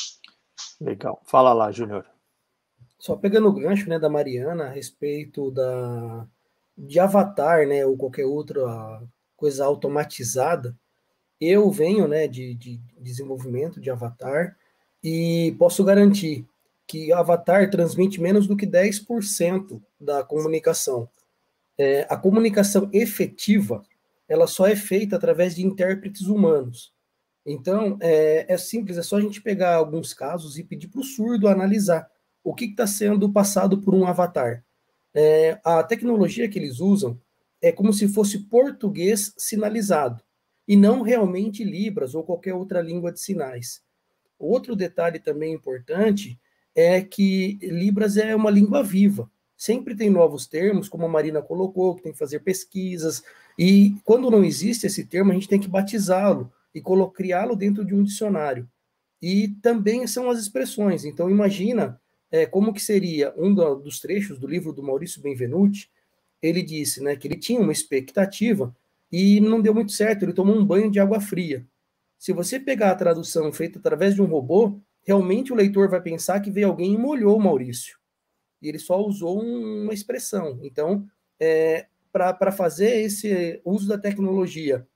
Legal. Fala lá, Júnior. Só pegando o gancho, né, da Mariana a respeito da, de Avatar, né, ou qualquer outra coisa automatizada. Eu venho, né, de, de desenvolvimento de Avatar e posso garantir que Avatar transmite menos do que dez por cento da comunicação. É, a comunicação efetiva, ela só é feita através de intérpretes humanos. Então, é, é simples, é só a gente pegar alguns casos e pedir para o surdo analisar o que está sendo passado por um avatar. É, a tecnologia que eles usam é como se fosse português sinalizado, e não realmente Libras ou qualquer outra língua de sinais. Outro detalhe também importante é que Libras é uma língua viva. Sempre tem novos termos, como a Marina colocou, que tem que fazer pesquisas, e quando não existe esse termo, a gente tem que batizá-lo e criá-lo dentro de um dicionário. E também são as expressões. Então, imagina é, como que seria um do, dos trechos do livro do Maurício Benvenuti. Ele disse, né, que ele tinha uma expectativa e não deu muito certo, ele tomou um banho de água fria. Se você pegar a tradução feita através de um robô, realmente o leitor vai pensar que veio alguém e molhou o Maurício. E ele só usou um, uma expressão. Então, é, para fazer esse uso da tecnologia,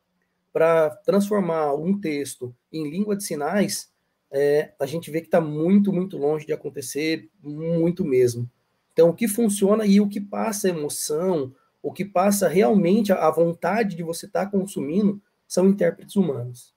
para transformar um texto em língua de sinais, é, a gente vê que está muito, muito longe de acontecer, muito mesmo. Então, o que funciona e o que passa emoção, o que passa realmente a vontade de você estar tá consumindo, são intérpretes humanos.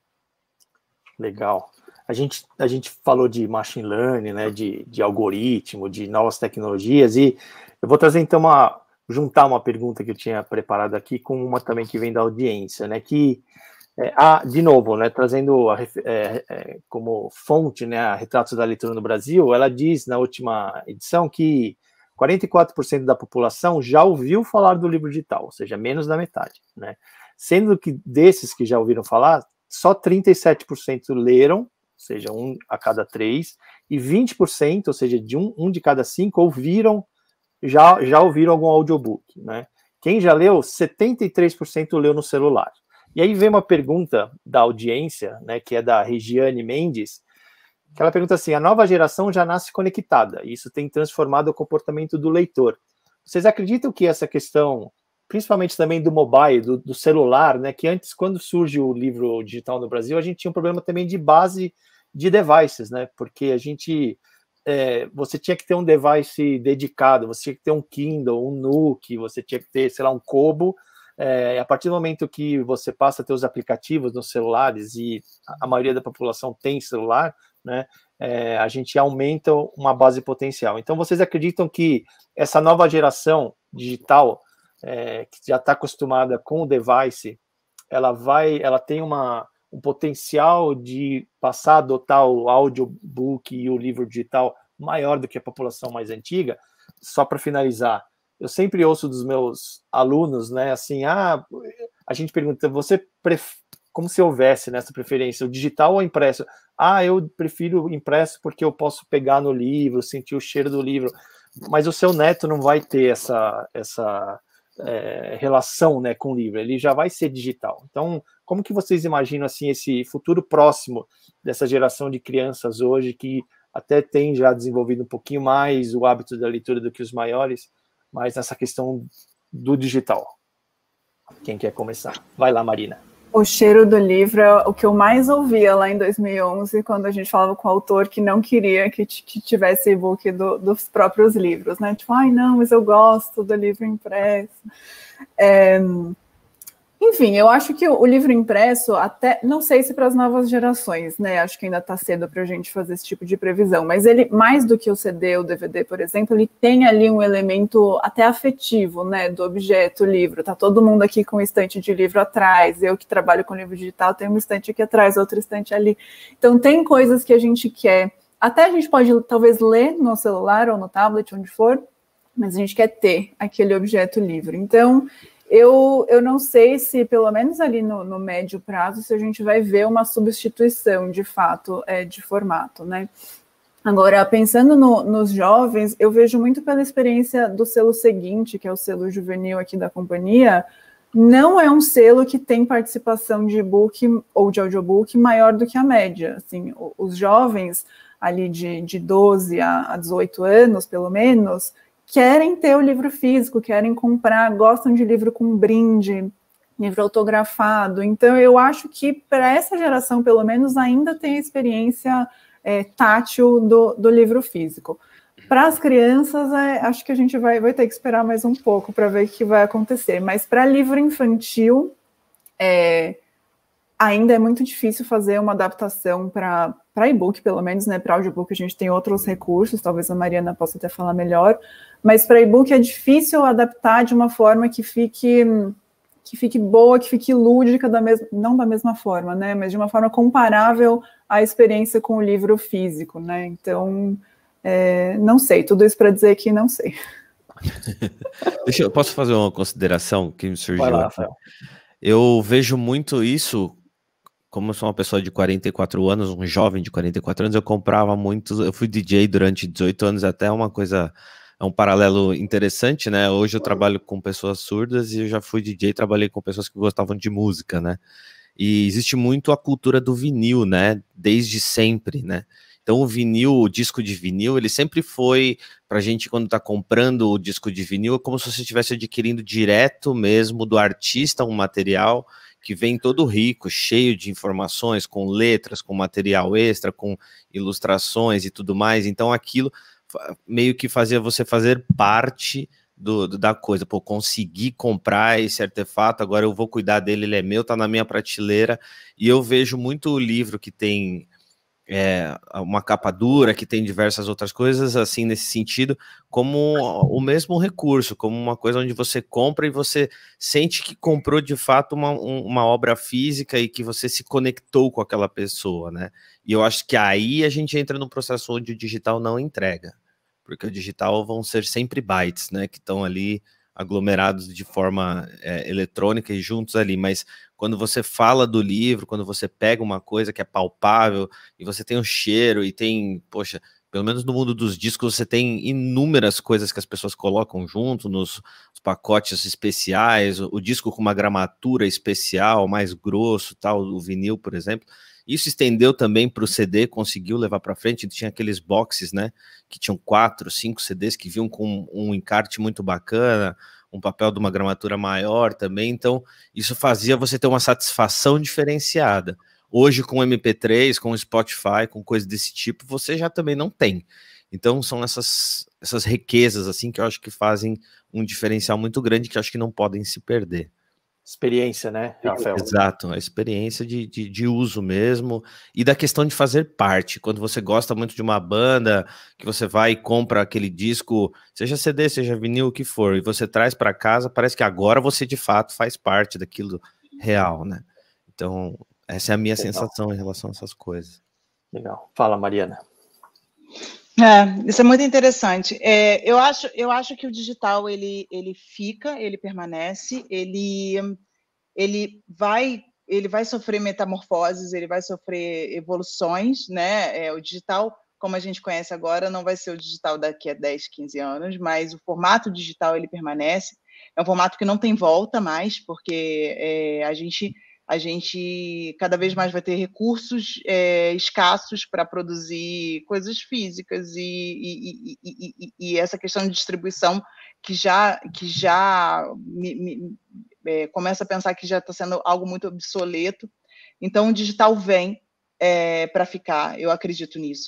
Legal. A gente, a gente falou de machine learning, né, de, de algoritmo, de novas tecnologias, e eu vou trazer então uma, juntar uma pergunta que eu tinha preparado aqui com uma também que vem da audiência, né, que, é, a, de novo, né, trazendo a, é, é, como fonte, né, a Retratos da Leitura no Brasil, ela diz na última edição que quarenta e quatro por cento da população já ouviu falar do livro digital, ou seja, menos da metade, né? Sendo que desses que já ouviram falar, só trinta e sete por cento leram, ou seja, um a cada três, e vinte por cento, ou seja, de um, um de cada cinco, ouviram, já, já ouviram algum audiobook, né? Quem já leu, setenta e três por cento leu no celular. E aí vem uma pergunta da audiência, né, que é da Regiane Mendes, que ela pergunta assim: a nova geração já nasce conectada, e isso tem transformado o comportamento do leitor. Vocês acreditam que essa questão, principalmente também do mobile, do, do celular, né, que antes, quando surge o livro digital no Brasil, a gente tinha um problema também de base de devices, né, porque a gente, é, você tinha que ter um device dedicado, você tinha que ter um Kindle, um Nook, você tinha que ter, sei lá, um Kobo. É, a partir do momento que você passa a ter os aplicativos nos celulares, e a maioria da população tem celular, né, é, a gente aumenta uma base potencial. Então, vocês acreditam que essa nova geração digital é, que já está acostumada com o device, ela vai, ela tem uma, um potencial de passar a adotar o audiobook e o livro digital maior do que a população mais antiga. Só para finalizar, eu sempre ouço dos meus alunos, né, assim, ah, a gente pergunta, você pref... como se houvesse nessa preferência, o digital ou impresso? Ah, eu prefiro impresso porque eu posso pegar no livro, sentir o cheiro do livro, mas o seu neto não vai ter essa, essa é, relação, né, com o livro, ele já vai ser digital. Então, como que vocês imaginam assim, esse futuro próximo dessa geração de crianças hoje, que até tem já desenvolvido um pouquinho mais o hábito da leitura do que os maiores, mas nessa questão do digital? Quem quer começar? Vai lá, Marina. O cheiro do livro é o que eu mais ouvia lá em dois mil e onze, quando a gente falava com o autor que não queria que, que tivesse e-book do, dos próprios livros, né? Tipo, ai, não, mas eu gosto do livro impresso. É... Enfim, eu acho que o livro impresso, até, não sei se para as novas gerações, né? Acho que ainda está cedo para a gente fazer esse tipo de previsão, mas ele, mais do que o C D, o D V D, por exemplo, ele tem ali um elemento até afetivo, né? Do objeto, o livro. Tá todo mundo aqui com um estante de livro atrás. Eu que trabalho com livro digital, tenho um estante aqui atrás, outro estante ali. Então, tem coisas que a gente quer. Até a gente pode, talvez, ler no celular ou no tablet, onde for, mas a gente quer ter aquele objeto livre. Então, Eu, eu não sei se, pelo menos ali no, no médio prazo, se a gente vai ver uma substituição, de fato, é, de formato, né? Agora, pensando no, nos jovens, eu vejo muito pela experiência do selo seguinte, que é o selo juvenil aqui da companhia, não é um selo que tem participação de e-book ou de audiobook maior do que a média. Assim, os jovens ali de, de doze a dezoito anos, pelo menos, querem ter o livro físico, querem comprar, gostam de livro com brinde, livro autografado. Então, eu acho que para essa geração, pelo menos, ainda tem a experiência é, tátil do, do livro físico. Para as crianças, é, acho que a gente vai, vai ter que esperar mais um pouco para ver o que vai acontecer. Mas para livro infantil, é, ainda é muito difícil fazer uma adaptação para para e-book, pelo menos, né? Para audiobook a gente tem outros recursos, talvez a Mariana possa até falar melhor, mas para e-book é difícil adaptar de uma forma que fique, que fique boa, que fique lúdica, da mesma, não da mesma forma, né? Mas de uma forma comparável à experiência com o livro físico, né? Então, é, não sei, tudo isso para dizer que não sei. Deixa eu, posso fazer uma consideração que me surgiu? Vai lá, Rafael. Eu vejo muito isso. Como eu sou uma pessoa de quarenta e quatro anos, um jovem de quarenta e quatro anos, eu comprava muito, eu fui D J durante dezoito anos, até uma coisa, é um paralelo interessante, né? Hoje eu trabalho com pessoas surdas e eu já fui D J, trabalhei com pessoas que gostavam de música, né? E existe muito a cultura do vinil, né? Desde sempre, né? Então o vinil, o disco de vinil, ele sempre foi, pra gente quando tá comprando o disco de vinil, é como se você estivesse adquirindo direto mesmo do artista um material que vem todo rico, cheio de informações, com letras, com material extra, com ilustrações e tudo mais. Então aquilo meio que fazia você fazer parte do, do, da coisa. Pô, consegui comprar esse artefato, agora eu vou cuidar dele, ele é meu, tá na minha prateleira. E eu vejo muito livro que tem é, uma capa dura, que tem diversas outras coisas, assim, nesse sentido, como o mesmo recurso, como uma coisa onde você compra e você sente que comprou de fato uma, uma obra física e que você se conectou com aquela pessoa, né? E eu acho que aí a gente entra no processo onde o digital não entrega, porque o digital vão ser sempre bytes, né, que estão ali aglomerados de forma é, eletrônica e juntos ali, mas quando você fala do livro, quando você pega uma coisa que é palpável, e você tem o cheiro, e tem, poxa, pelo menos no mundo dos discos, você tem inúmeras coisas que as pessoas colocam junto, nos pacotes especiais, o, o disco com uma gramatura especial, mais grosso, tal, o vinil, por exemplo. Isso estendeu também para o C D, conseguiu levar para frente, tinha aqueles boxes, né, que tinham quatro, cinco C Ds que vinham com um encarte muito bacana, um papel de uma gramatura maior também, então isso fazia você ter uma satisfação diferenciada. Hoje com M P três, com Spotify, com coisas desse tipo, você já também não tem. Então são essas, essas riquezas assim que eu acho que fazem um diferencial muito grande, que eu acho que não podem se perder. Experiência, né, Rafael? Exato, a experiência de, de, de uso mesmo, e da questão de fazer parte. Quando você gosta muito de uma banda, que você vai e compra aquele disco, seja C D, seja vinil, o que for, e você traz para casa, parece que agora você de fato faz parte daquilo real, né? Então, essa é a minha Legal. sensação em relação a essas coisas. Legal. Fala, Mariana. É, isso é muito interessante. É, eu, acho, eu acho que o digital, ele, ele fica, ele permanece, ele, ele, vai, ele vai sofrer metamorfoses, ele vai sofrer evoluções, né? É, o digital, como a gente conhece agora, não vai ser o digital daqui a dez, quinze anos, mas o formato digital, ele permanece. É um formato que não tem volta mais, porque é, a gente... a gente cada vez mais vai ter recursos é, escassos para produzir coisas físicas e, e, e, e, e essa questão de distribuição que já, que já me, me, é, começa a pensar que já está sendo algo muito obsoleto. Então, o digital vem é, para ficar, eu acredito nisso.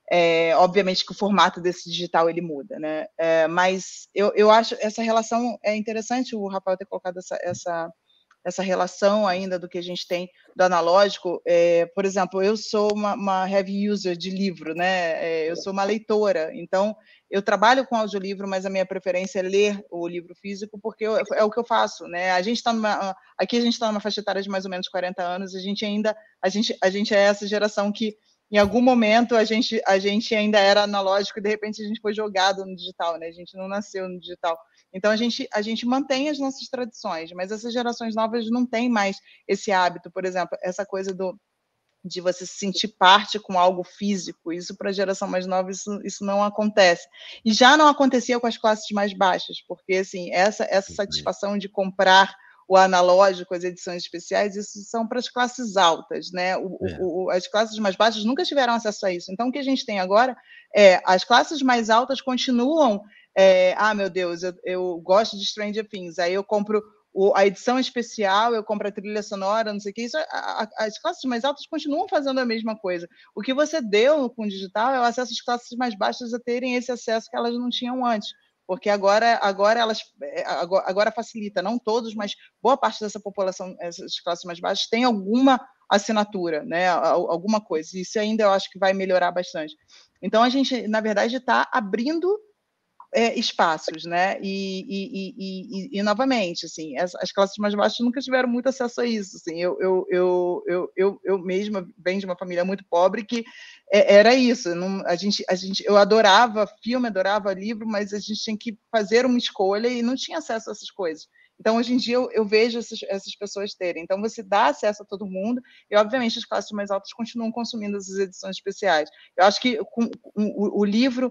É, obviamente que o formato desse digital ele muda, né? É, mas eu, eu acho essa relação é interessante, o Rafael ter colocado essa... essa essa relação ainda do que a gente tem do analógico. É, por exemplo, eu sou uma, uma heavy user de livro, né? É, eu sou uma leitora, então eu trabalho com audiolivro, mas a minha preferência é ler o livro físico, porque eu, é o que eu faço, né? A gente está numa, aqui a gente está numa faixa etária de mais ou menos quarenta anos, a gente ainda, a gente, a gente é essa geração que em algum momento a gente, a gente ainda era analógico e de repente a gente foi jogado no digital, né? A gente não nasceu no digital. Então, a gente, a gente mantém as nossas tradições, mas essas gerações novas não têm mais esse hábito, por exemplo, essa coisa do, de você se sentir parte com algo físico. Isso, para a geração mais nova, isso, isso não acontece. E já não acontecia com as classes mais baixas, porque, assim, essa, essa satisfação de comprar o analógico, as edições especiais, isso são para as classes altas, né? O, é. o, as classes mais baixas nunca tiveram acesso a isso. Então, o que a gente tem agora é as classes mais altas continuam... É, ah, meu Deus, eu, eu gosto de Stranger Things, aí eu compro o, a edição especial, eu compro a trilha sonora, não sei o que, isso, a, a, as classes mais altas continuam fazendo a mesma coisa. O que você deu com o digital é o acesso às classes mais baixas a terem esse acesso que elas não tinham antes, porque agora, agora, elas, agora, agora facilita, não todos, mas boa parte dessa população, essas classes mais baixas, tem alguma assinatura, né, alguma coisa, isso ainda eu acho que vai melhorar bastante. Então, a gente, na verdade, está abrindo É, espaços, né? E, e, e, e, e novamente, assim, as, as classes mais baixas nunca tiveram muito acesso a isso. Assim, eu, eu, eu, eu, eu, eu mesma venho de uma família muito pobre que é, era isso. Não, a gente, a gente, eu adorava filme, adorava livro, mas a gente tinha que fazer uma escolha e não tinha acesso a essas coisas. Então, hoje em dia, eu, eu vejo essas, essas pessoas terem. Então, você dá acesso a todo mundo e, obviamente, as classes mais altas continuam consumindo essas edições especiais. Eu acho que com, com, o, o livro...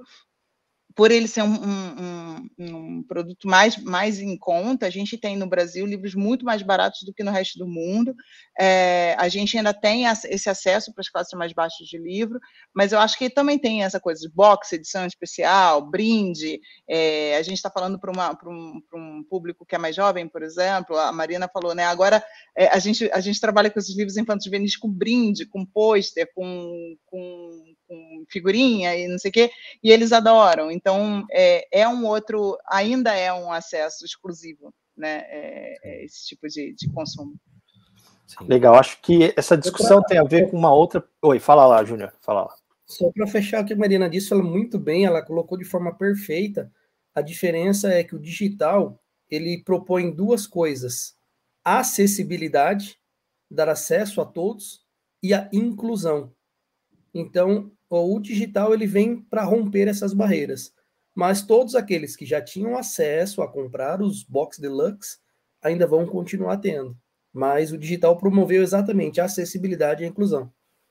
por ele ser um, um, um produto mais, mais em conta, a gente tem no Brasil livros muito mais baratos do que no resto do mundo. É, a gente ainda tem esse acesso para as classes mais baixas de livro, mas eu acho que também tem essa coisa de box, edição especial, brinde. É, a gente está falando para um, um público que é mais jovem, por exemplo, a Marina falou, né? Agora é, a, gente, a gente trabalha com esses livros infantis juvenis com brinde, com pôster, com, com, com figurinha e não sei o quê, e eles adoram. Então, é, é um outro, ainda é um acesso exclusivo, né? É, é esse tipo de, de consumo. Sim. Legal, acho que essa discussão tem a ver com uma outra... Oi, fala lá, Júnior, fala lá. Só para fechar o que a Marina disse, ela muito bem, ela colocou de forma perfeita. A diferença é que o digital, ele propõe duas coisas: a acessibilidade, dar acesso a todos, e a inclusão. Então, o digital ele vem para romper essas barreiras. Mas todos aqueles que já tinham acesso a comprar os box deluxe ainda vão continuar tendo. Mas o digital promoveu exatamente a acessibilidade e a inclusão.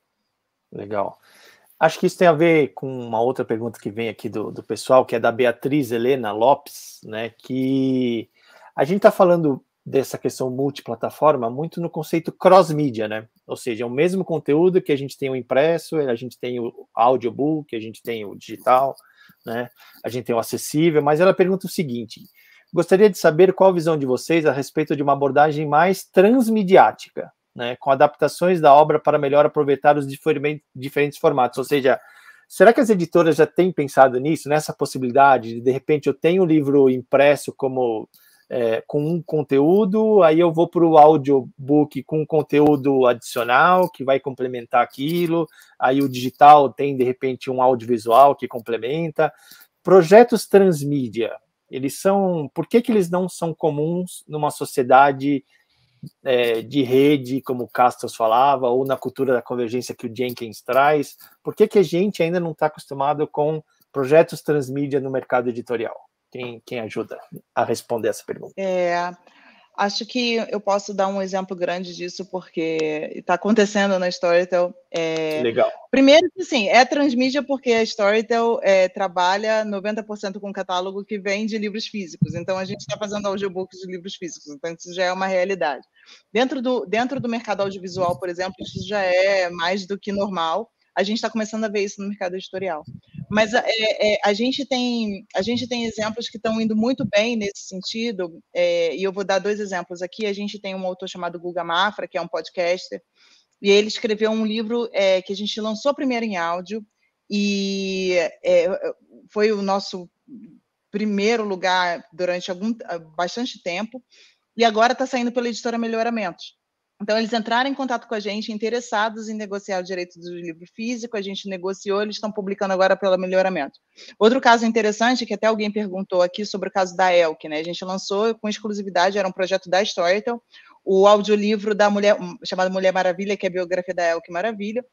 Legal. Acho que isso tem a ver com uma outra pergunta que vem aqui do, do pessoal, que é da Beatriz Helena Lopes, né, que a gente está falando dessa questão multiplataforma muito no conceito cross-mídia, né? Ou seja, é o mesmo conteúdo que a gente tem o impresso, a gente tem o audiobook, a gente tem o digital, né? A gente tem o acessível, mas ela pergunta o seguinte: gostaria de saber qual a visão de vocês a respeito de uma abordagem mais transmediática, né, com adaptações da obra para melhor aproveitar os diferentes formatos. Ou seja, será que as editoras já têm pensado nisso, nessa possibilidade de, de repente, eu tenho um livro impresso como é, com um conteúdo, aí eu vou para o audiobook com um conteúdo adicional que vai complementar aquilo, aí o digital tem, de repente, um audiovisual que complementa. Projetos transmídia, eles são... Por que que eles não são comuns numa sociedade é, de rede, como o Castos falava, ou na cultura da convergência que o Jenkins traz? Por que que a gente ainda não está acostumado com projetos transmídia no mercado editorial? Quem, quem ajuda a responder essa pergunta? É, acho que eu posso dar um exemplo grande disso, porque está acontecendo na Storytel. É, Legal. Primeiro, sim, é transmídia porque a Storytel é, trabalha noventa por cento com catálogo que vem de livros físicos. Então, a gente está fazendo audiobooks de livros físicos. Então, isso já é uma realidade. Dentro do, dentro do mercado audiovisual, por exemplo, isso já é mais do que normal. A gente está começando a ver isso no mercado editorial. Mas é, é, a, gente tem, a gente tem exemplos que estão indo muito bem nesse sentido, é, e eu vou dar dois exemplos aqui. A gente tem um autor chamado Guga Mafra, que é um podcaster, e ele escreveu um livro é, que a gente lançou primeiro em áudio, e é, foi o nosso primeiro lugar durante algum, bastante tempo, e agora está saindo pela editora Melhoramentos. Então, eles entraram em contato com a gente, interessados em negociar o direito do livro físico, a gente negociou, eles estão publicando agora pelo Melhoramento. Outro caso interessante, que até alguém perguntou aqui sobre o caso da Elke, né? A gente lançou com exclusividade, era um projeto da Storytel, o audiolivro da mulher, chamado Mulher Maravilha, que é a biografia da Elke Maravilha,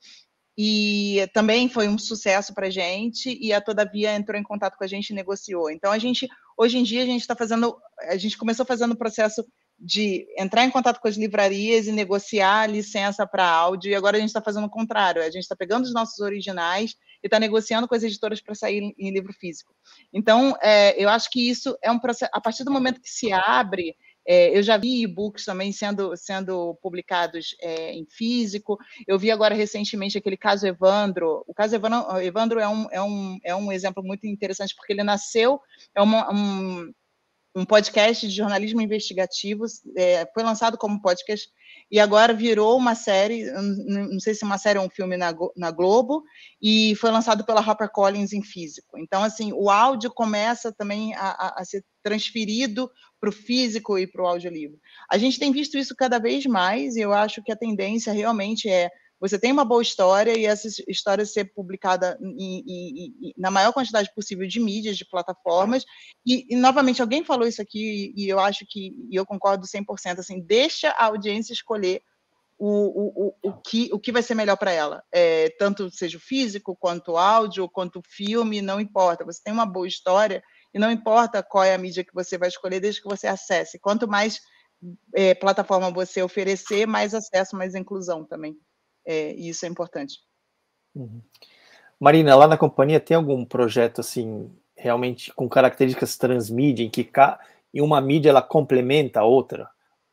e também foi um sucesso para a gente, e a Todavia entrou em contato com a gente e negociou. Então, a gente, hoje em dia, a gente está fazendo, a gente começou fazendo o processo de entrar em contato com as livrarias e negociar a licença para áudio, e agora a gente está fazendo o contrário, a gente está pegando os nossos originais e está negociando com as editoras para sair em livro físico. Então, é, eu acho que isso é um processo, a partir do momento que se abre, é, eu já vi e-books também sendo, sendo publicados é, em físico, eu vi agora recentemente aquele caso Evandro, o caso Evandro, Evandro é, um, é, um, é um exemplo muito interessante, porque ele nasceu, é uma, um... um podcast de jornalismo investigativo, é, foi lançado como podcast, e agora virou uma série, não sei se uma série ou um filme na, na Globo, e foi lançado pela HarperCollins em físico. Então, assim, o áudio começa também a, a, a ser transferido para o físico e para o audiolivro. A gente tem visto isso cada vez mais, e eu acho que a tendência realmente é você tem uma boa história e essa história ser publicada em, em, em, na maior quantidade possível de mídias, de plataformas, e, e novamente, alguém falou isso aqui, e eu acho que, e eu concordo cem por cento, assim, deixa a audiência escolher o, o, o, o, que, o que vai ser melhor para ela, é, tanto seja o físico, quanto o áudio, quanto o filme, não importa, você tem uma boa história, e não importa qual é a mídia que você vai escolher, desde que você acesse, quanto mais é, plataforma você oferecer, mais acesso, mais inclusão também. É, e isso é importante. Uhum. Marina, lá na companhia tem algum projeto assim, realmente com características transmídia, em que ca... em uma mídia ela complementa a outra?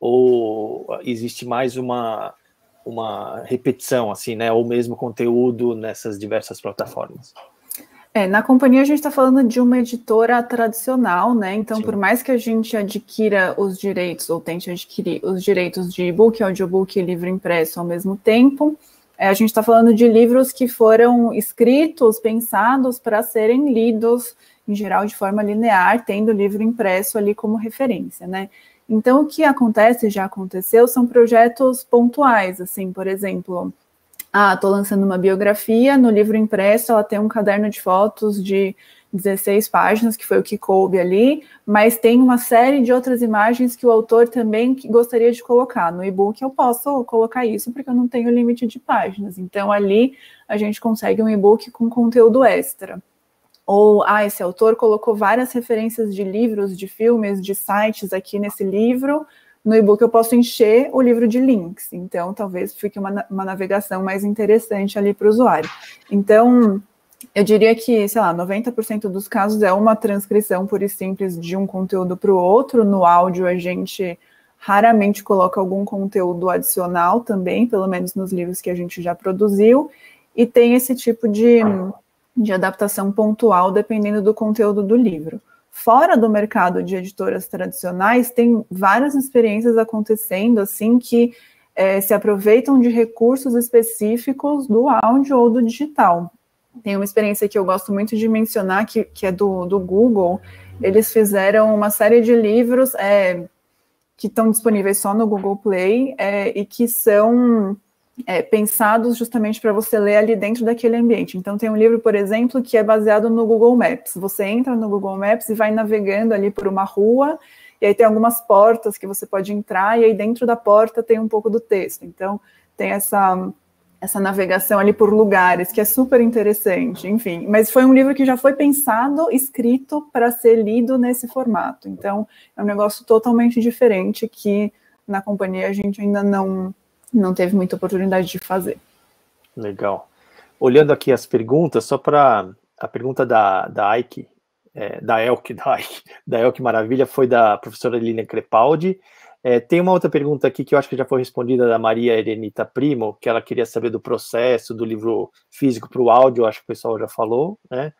Ou existe mais uma, uma repetição, assim, né? Ou mesmo conteúdo nessas diversas plataformas? É, na companhia a gente está falando de uma editora tradicional, né? Então, Sim. por mais que a gente adquira os direitos, ou tente adquirir os direitos de e-book, audiobook e livro impresso ao mesmo tempo, é, a gente está falando de livros que foram escritos, pensados para serem lidos, em geral, de forma linear, tendo o livro impresso ali como referência, né? Então, o que acontece, já aconteceu, são projetos pontuais, assim, por exemplo... Ah, estou lançando uma biografia, no livro impresso ela tem um caderno de fotos de dezesseis páginas, que foi o que coube ali, mas tem uma série de outras imagens que o autor também gostaria de colocar. No e-book eu posso colocar isso, porque eu não tenho limite de páginas. Então, ali a gente consegue um e-book com conteúdo extra. Ou, ah, esse autor colocou várias referências de livros, de filmes, de sites aqui nesse livro. No e-book eu posso encher o livro de links, então talvez fique uma, uma navegação mais interessante ali para o usuário. Então, eu diria que, sei lá, noventa por cento dos casos é uma transcrição pura e simples de um conteúdo para o outro. No áudio a gente raramente coloca algum conteúdo adicional também, pelo menos nos livros que a gente já produziu, e tem esse tipo de, de adaptação pontual dependendo do conteúdo do livro. Fora do mercado de editoras tradicionais, tem várias experiências acontecendo, assim, que é, se aproveitam de recursos específicos do áudio ou do digital. tem uma experiência que eu gosto muito de mencionar, que, que é do, do Google. Eles fizeram uma série de livros é, que estão disponíveis só no Google Play é, e que são é, pensados justamente para você ler ali dentro daquele ambiente. Então tem um livro, por exemplo, que é baseado no Google Maps. Você entra no Google Maps e vai navegando ali por uma rua, e aí tem algumas portas que você pode entrar, e aí dentro da porta tem um pouco do texto. Então tem essa... essa navegação ali por lugares, que é super interessante, enfim. Mas foi um livro que já foi pensado, escrito para ser lido nesse formato. Então, é um negócio totalmente diferente que na companhia a gente ainda não, não teve muita oportunidade de fazer. Legal. Olhando aqui as perguntas, só para a pergunta da, da Ike, é, da Elke, da Ike, da Elke Maravilha, foi da professora Lilian Crepaldi. É, tem uma outra pergunta aqui que eu acho que já foi respondida da Maria Erenita Primo, que ela queria saber do processo do livro físico para o áudio, acho que o pessoal já falou, né?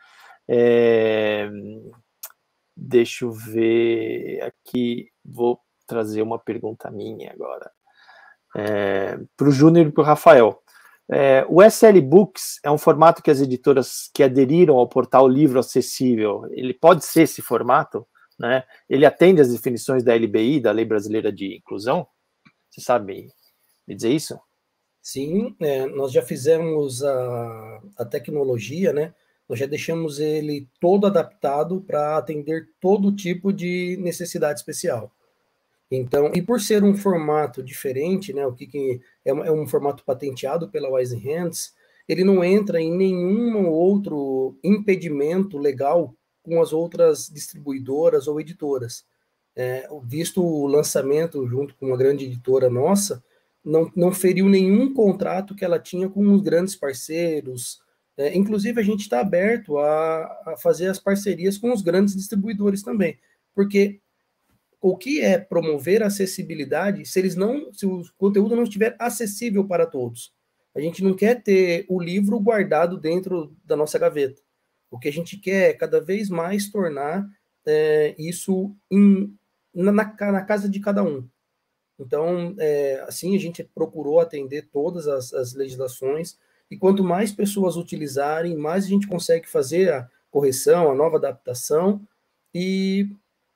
É, deixa eu ver aqui, vou trazer uma pergunta minha agora. É, para o Júnior e para o Rafael. É, o S L Books é um formato que as editoras que aderiram ao portal Livro Acessível, ele pode ser esse formato? Né? Ele atende às definições da L B I, da Lei Brasileira de Inclusão? Você sabe me dizer isso? Sim, é, nós já fizemos a, a tecnologia, né? Nós já deixamos ele todo adaptado para atender todo tipo de necessidade especial. Então, e por ser um formato diferente, né? O que, que é, é um formato patenteado pela Wise Hands, ele não entra em nenhum outro impedimento legal com as outras distribuidoras ou editoras. É, visto o lançamento junto com uma grande editora nossa, não, não feriu nenhum contrato que ela tinha com os grandes parceiros. É, inclusive, a gente está aberto a, a fazer as parcerias com os grandes distribuidores também, porque o que é promover a acessibilidade se eles não, se o conteúdo não estiver acessível para todos? A gente não quer ter o livro guardado dentro da nossa gaveta. O que a gente quer é cada vez mais tornar é, isso em, na, na casa de cada um. Então, é, assim, a gente procurou atender todas as, as legislações, e quanto mais pessoas utilizarem, mais a gente consegue fazer a correção, a nova adaptação, e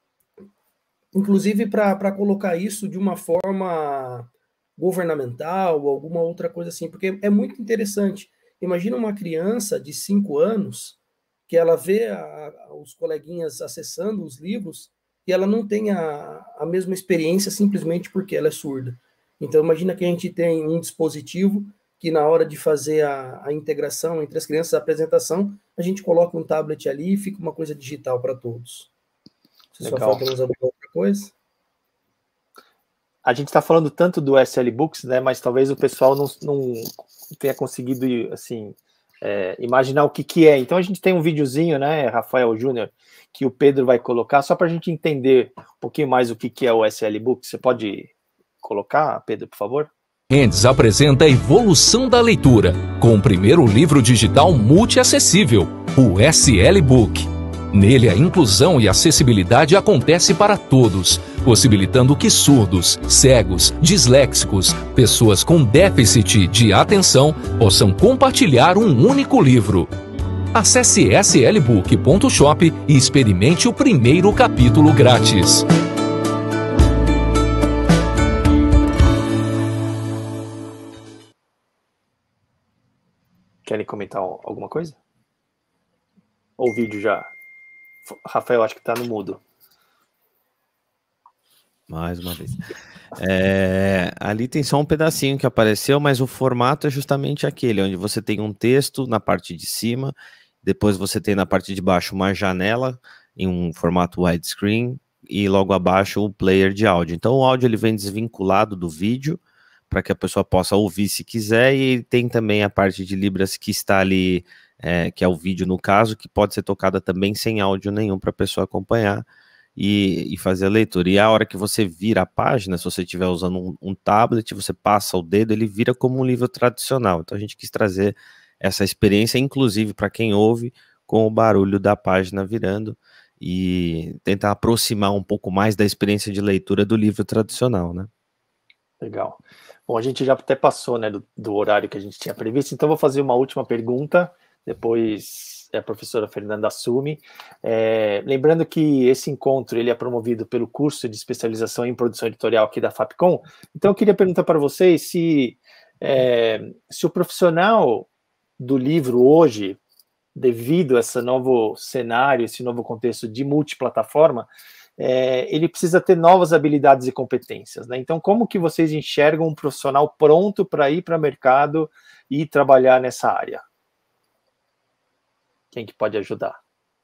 inclusive para colocar isso de uma forma governamental, ou alguma outra coisa assim, porque é muito interessante. Imagina uma criança de cinco anos que ela vê a, a, os coleguinhas acessando os livros e ela não tem a, a mesma experiência simplesmente porque ela é surda. Então, imagina que a gente tem um dispositivo que na hora de fazer a, a integração entre as crianças, a apresentação, a gente coloca um tablet ali e fica uma coisa digital para todos. Se só falta nos alguma outra coisa. A gente está falando tanto do S L Books, né, mas talvez o pessoal não, não tenha conseguido, assim... É, imaginar o que que é. Então a gente tem um videozinho, né, Rafael Júnior, que o Pedro vai colocar, só para a gente entender um pouquinho mais o que que é o S L Book. Você pode colocar, Pedro, por favor? Endes apresenta a evolução da leitura, com o primeiro livro digital multiacessível, o S L Book. Nele, a inclusão e acessibilidade acontece para todos, possibilitando que surdos, cegos, disléxicos, pessoas com déficit de atenção possam compartilhar um único livro. Acesse s l book ponto shop e experimente o primeiro capítulo grátis. Querem comentar alguma coisa? Ou o vídeo já... Rafael, acho que está no mudo. Mais uma vez. É, ali tem só um pedacinho que apareceu, mas o formato é justamente aquele, onde você tem um texto na parte de cima, depois você tem na parte de baixo uma janela em um formato widescreen e logo abaixo o player de áudio. Então o áudio ele vem desvinculado do vídeo para que a pessoa possa ouvir se quiser, e tem também a parte de Libras que está ali, é, que é o vídeo no caso, que pode ser tocada também sem áudio nenhum para a pessoa acompanhar e, e fazer a leitura. E a hora que você vira a página, se você estiver usando um, um tablet, você passa o dedo, ele vira como um livro tradicional. Então a gente quis trazer essa experiência, inclusive para quem ouve, com o barulho da página virando, e tentar aproximar um pouco mais da experiência de leitura do livro tradicional, né? Legal. Bom, a gente já até passou, né, do, do horário que a gente tinha previsto, então vou fazer uma última pergunta depois a professora Fernanda assume. É, lembrando que esse encontro ele é promovido pelo curso de especialização em produção editorial aqui da Fapcom. Então eu queria perguntar para vocês se, é, se o profissional do livro hoje, devido a esse novo cenário, esse novo contexto de multiplataforma, é, ele precisa ter novas habilidades e competências, né? Então, como que vocês enxergam um profissional pronto para ir para o mercado e trabalhar nessa área? Quem que pode ajudar?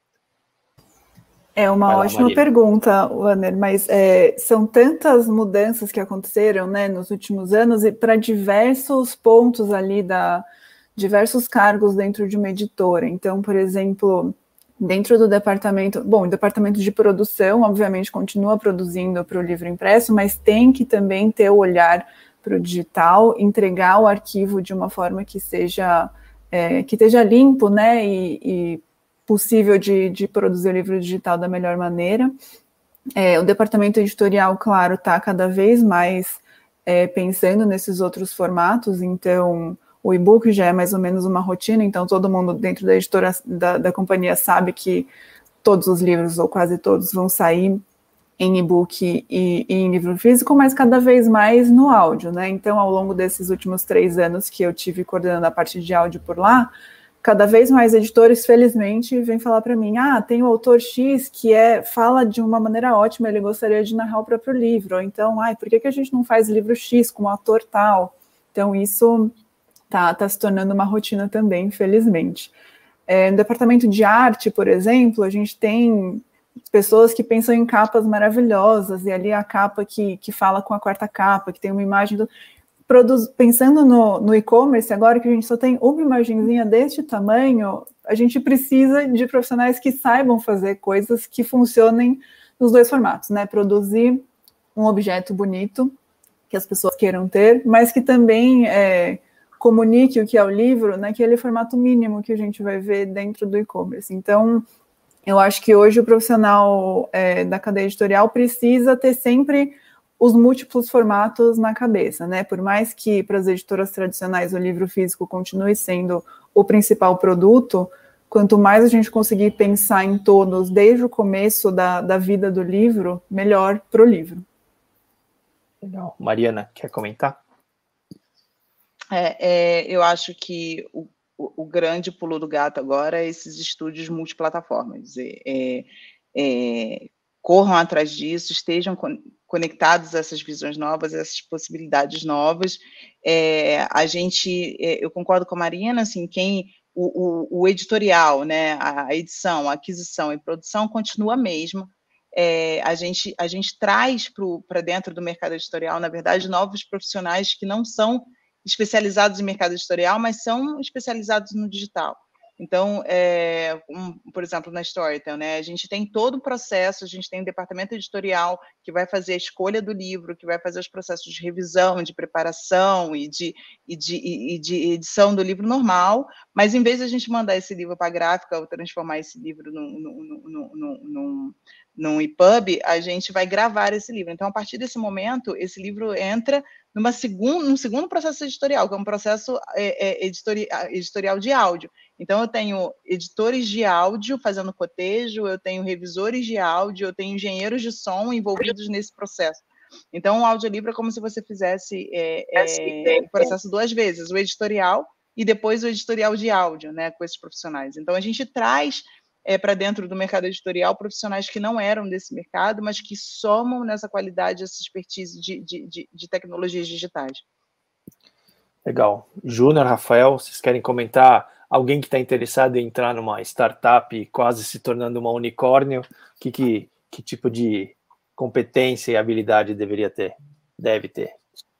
É uma lá, ótima Marina. Pergunta, Wanner, mas é, são tantas mudanças que aconteceram, né, nos últimos anos e para diversos pontos ali da diversos cargos dentro de uma editora. Então, por exemplo, dentro do departamento, bom, o departamento de produção, obviamente, continua produzindo para o livro impresso, mas tem que também ter o olhar para o digital, entregar o arquivo de uma forma que seja, é, que esteja limpo, né, e, e possível de, de produzir o livro digital da melhor maneira. É, o departamento editorial, claro, está cada vez mais é, pensando nesses outros formatos, então o e-book já é mais ou menos uma rotina, então todo mundo dentro da editora, da, da companhia sabe que todos os livros, ou quase todos, vão sair em e-book e, e em livro físico, mas cada vez mais no áudio, né? Então, ao longo desses últimos três anos que eu tive coordenando a parte de áudio por lá, cada vez mais editores, felizmente, vêm falar para mim, ah, tem o autor X que é, fala de uma maneira ótima, ele gostaria de narrar o próprio livro, ou então, ai, por que, que a gente não faz livro X com o autor tal? Então, isso Tá, tá se tornando uma rotina também, infelizmente. É, no departamento de arte, por exemplo, a gente tem pessoas que pensam em capas maravilhosas, e ali a capa que, que fala com a quarta capa, que tem uma imagem do... Produz, pensando no, no e-commerce, agora que a gente só tem uma imagenzinha deste tamanho, a gente precisa de profissionais que saibam fazer coisas que funcionem nos dois formatos, né? Produzir um objeto bonito, que as pessoas queiram ter, mas que também... É, comunique o que é o livro naquele formato mínimo que a gente vai ver dentro do e-commerce. Então, eu acho que hoje o profissional é, da cadeia editorial precisa ter sempre os múltiplos formatos na cabeça, né? Por mais que para as editoras tradicionais o livro físico continue sendo o principal produto, quanto mais a gente conseguir pensar em todos desde o começo da, da vida do livro, melhor para o livro. Legal. Mariana, quer comentar? É, é, eu acho que o, o, o grande pulo do gato agora é esses estúdios multiplataformas. É, é, é, corram atrás disso, estejam con conectados a essas visões novas, a essas possibilidades novas. É, a gente, é, eu concordo com a Marina, assim, quem, o, o, o editorial, né, a edição, a aquisição e produção continua a mesma. É, a, gente, a gente traz para dentro do mercado editorial, na verdade, novos profissionais que não são especializados em mercado editorial, mas são especializados no digital. Então, é, um, por exemplo, na Storytel, né, a gente tem todo o processo, a gente tem um departamento editorial que vai fazer a escolha do livro, que vai fazer os processos de revisão, de preparação e de, e de, e de edição do livro normal, mas em vez de a gente mandar esse livro para a gráfica ou transformar esse livro num, num, num, num, num, num E P U B, a gente vai gravar esse livro. Então, a partir desse momento, esse livro entra numa segun, num segundo processo editorial, que é um processo é, é, editori, editorial de áudio. Então, eu tenho editores de áudio fazendo cotejo, eu tenho revisores de áudio, eu tenho engenheiros de som envolvidos nesse processo. Então, o audiolivro é como se você fizesse é, é, o processo duas vezes, o editorial e depois o editorial de áudio, né, com esses profissionais. Então, a gente traz é, para dentro do mercado editorial profissionais que não eram desse mercado, mas que somam nessa qualidade, essa expertise de, de, de, de tecnologias digitais. Legal. Júnior, Rafael, vocês querem comentar? Alguém que está interessado em entrar numa startup quase se tornando uma unicórnio, que, que, que tipo de competência e habilidade deveria ter? Deve ter.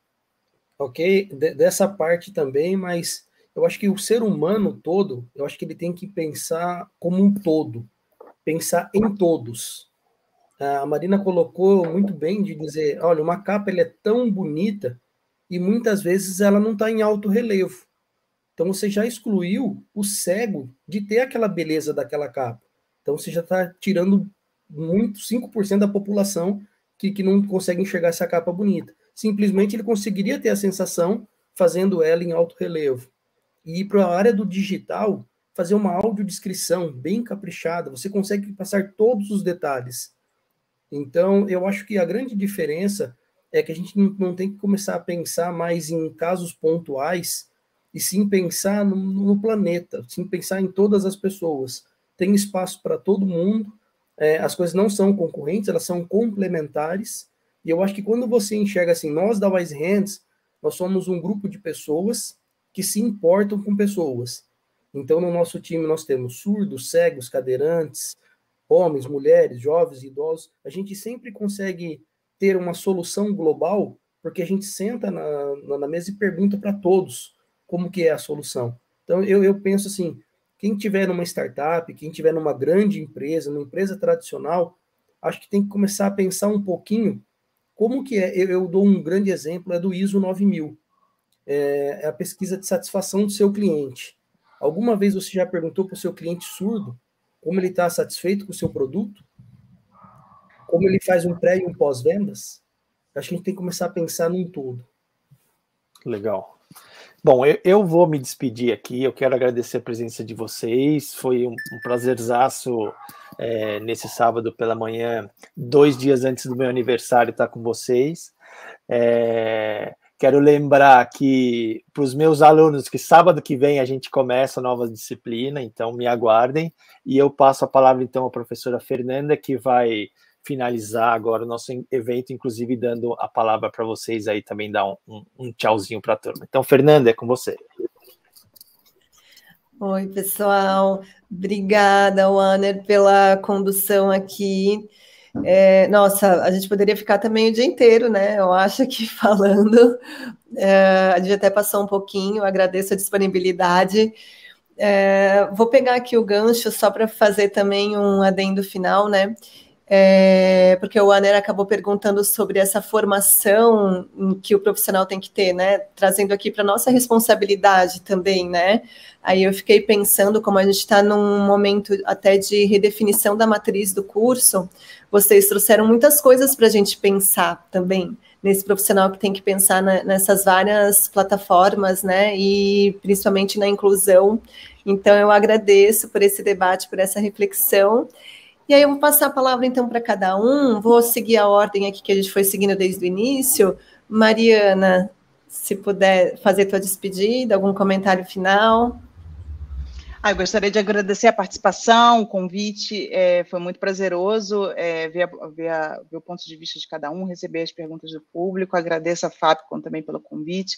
Ok, de, dessa parte também, mas eu acho que o ser humano todo, eu acho que ele tem que pensar como um todo, pensar em todos. A Marina colocou muito bem de dizer, olha, uma capa ela é tão bonita e muitas vezes ela não está em alto relevo. Então você já excluiu o cego de ter aquela beleza daquela capa. Então você já está tirando muito, cinco por cento da população que, que não consegue enxergar essa capa bonita. Simplesmente ele conseguiria ter a sensação fazendo ela em alto relevo. E para a área do digital, fazer uma audiodescrição bem caprichada, você consegue passar todos os detalhes. Então, eu acho que a grande diferença é que a gente não tem que começar a pensar mais em casos pontuais, e sim pensar no, no planeta, sim pensar em todas as pessoas. Tem espaço para todo mundo, é, as coisas não são concorrentes, elas são complementares, e eu acho que quando você enxerga assim, nós da Wise Hands, nós somos um grupo de pessoas que se importam com pessoas. Então, no nosso time, nós temos surdos, cegos, cadeirantes, homens, mulheres, jovens, idosos. A gente sempre consegue ter uma solução global, porque a gente senta na, na mesa e pergunta para todos como que é a solução. Então, eu, eu penso assim, quem tiver numa startup, quem tiver numa grande empresa, numa empresa tradicional, acho que tem que começar a pensar um pouquinho como que é. Eu, eu dou um grande exemplo, é do I S O nove mil. É, é a pesquisa de satisfação do seu cliente. Alguma vez você já perguntou para o seu cliente surdo como ele está satisfeito com o seu produto? Como ele faz um pré e um pós-vendas? Acho que a gente tem que começar a pensar num todo. Legal. Bom, eu, eu vou me despedir aqui, eu quero agradecer a presença de vocês, foi um, um prazerzaço é, nesse sábado pela manhã, dois dias antes do meu aniversário, estar com vocês. É, quero lembrar que, para os meus alunos, que sábado que vem a gente começa a nova disciplina, então me aguardem, e eu passo a palavra então à professora Fernanda, que vai finalizar agora o nosso evento, inclusive dando a palavra para vocês aí também dar um, um, um tchauzinho para a turma. Então, Fernanda, é com você. Oi, pessoal. Obrigada, Wanner, pela condução aqui. É, nossa, a gente poderia ficar também o dia inteiro, né? Eu acho que falando, é, a gente até passou um pouquinho, agradeço a disponibilidade. É, vou pegar aqui o gancho só para fazer também um adendo final, né? É, porque o Aner acabou perguntando sobre essa formação que o profissional tem que ter, né? Trazendo aqui para nossa responsabilidade também, né? Aí eu fiquei pensando, como a gente está num momento até de redefinição da matriz do curso, vocês trouxeram muitas coisas para a gente pensar também, nesse profissional que tem que pensar na, nessas várias plataformas, né? E principalmente na inclusão. Então, eu agradeço por esse debate, por essa reflexão. E aí eu vou passar a palavra, então, para cada um. Vou seguir a ordem aqui que a gente foi seguindo desde o início. Mariana, se puder fazer tua despedida, algum comentário final. Ah, eu gostaria de agradecer a participação, o convite, é, foi muito prazeroso é, ver, ver, a, ver o ponto de vista de cada um, receber as perguntas do público. Agradeço a Fapcom também pelo convite.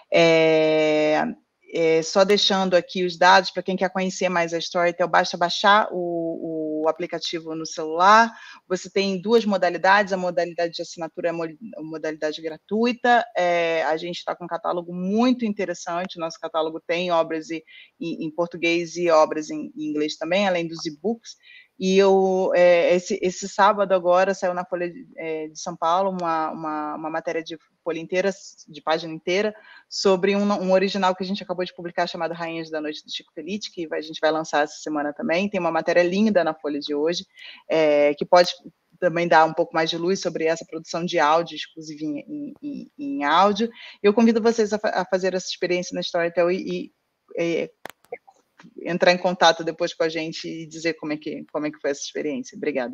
É, É, só deixando aqui os dados, para quem quer conhecer mais a Storytel, basta baixar o, o aplicativo no celular. Você tem duas modalidades, a modalidade de assinatura é a modalidade gratuita. É, a gente está com um catálogo muito interessante, o nosso catálogo tem obras em, em português e obras em, em inglês também, além dos e-books. E eu, é, esse, esse sábado agora saiu na Folha de, é, de São Paulo uma, uma, uma matéria de folha inteira, de página inteira, sobre um, um original que a gente acabou de publicar chamado Rainhas da Noite, do Chico Felitti, que a gente vai lançar essa semana também. Tem uma matéria linda na Folha de hoje, é, que pode também dar um pouco mais de luz sobre essa produção de áudio, exclusiva em, em, em áudio. Eu convido vocês a, a fazer essa experiência na Storytel e, e entrar em contato depois com a gente e dizer como é que, como é que foi essa experiência. Obrigada.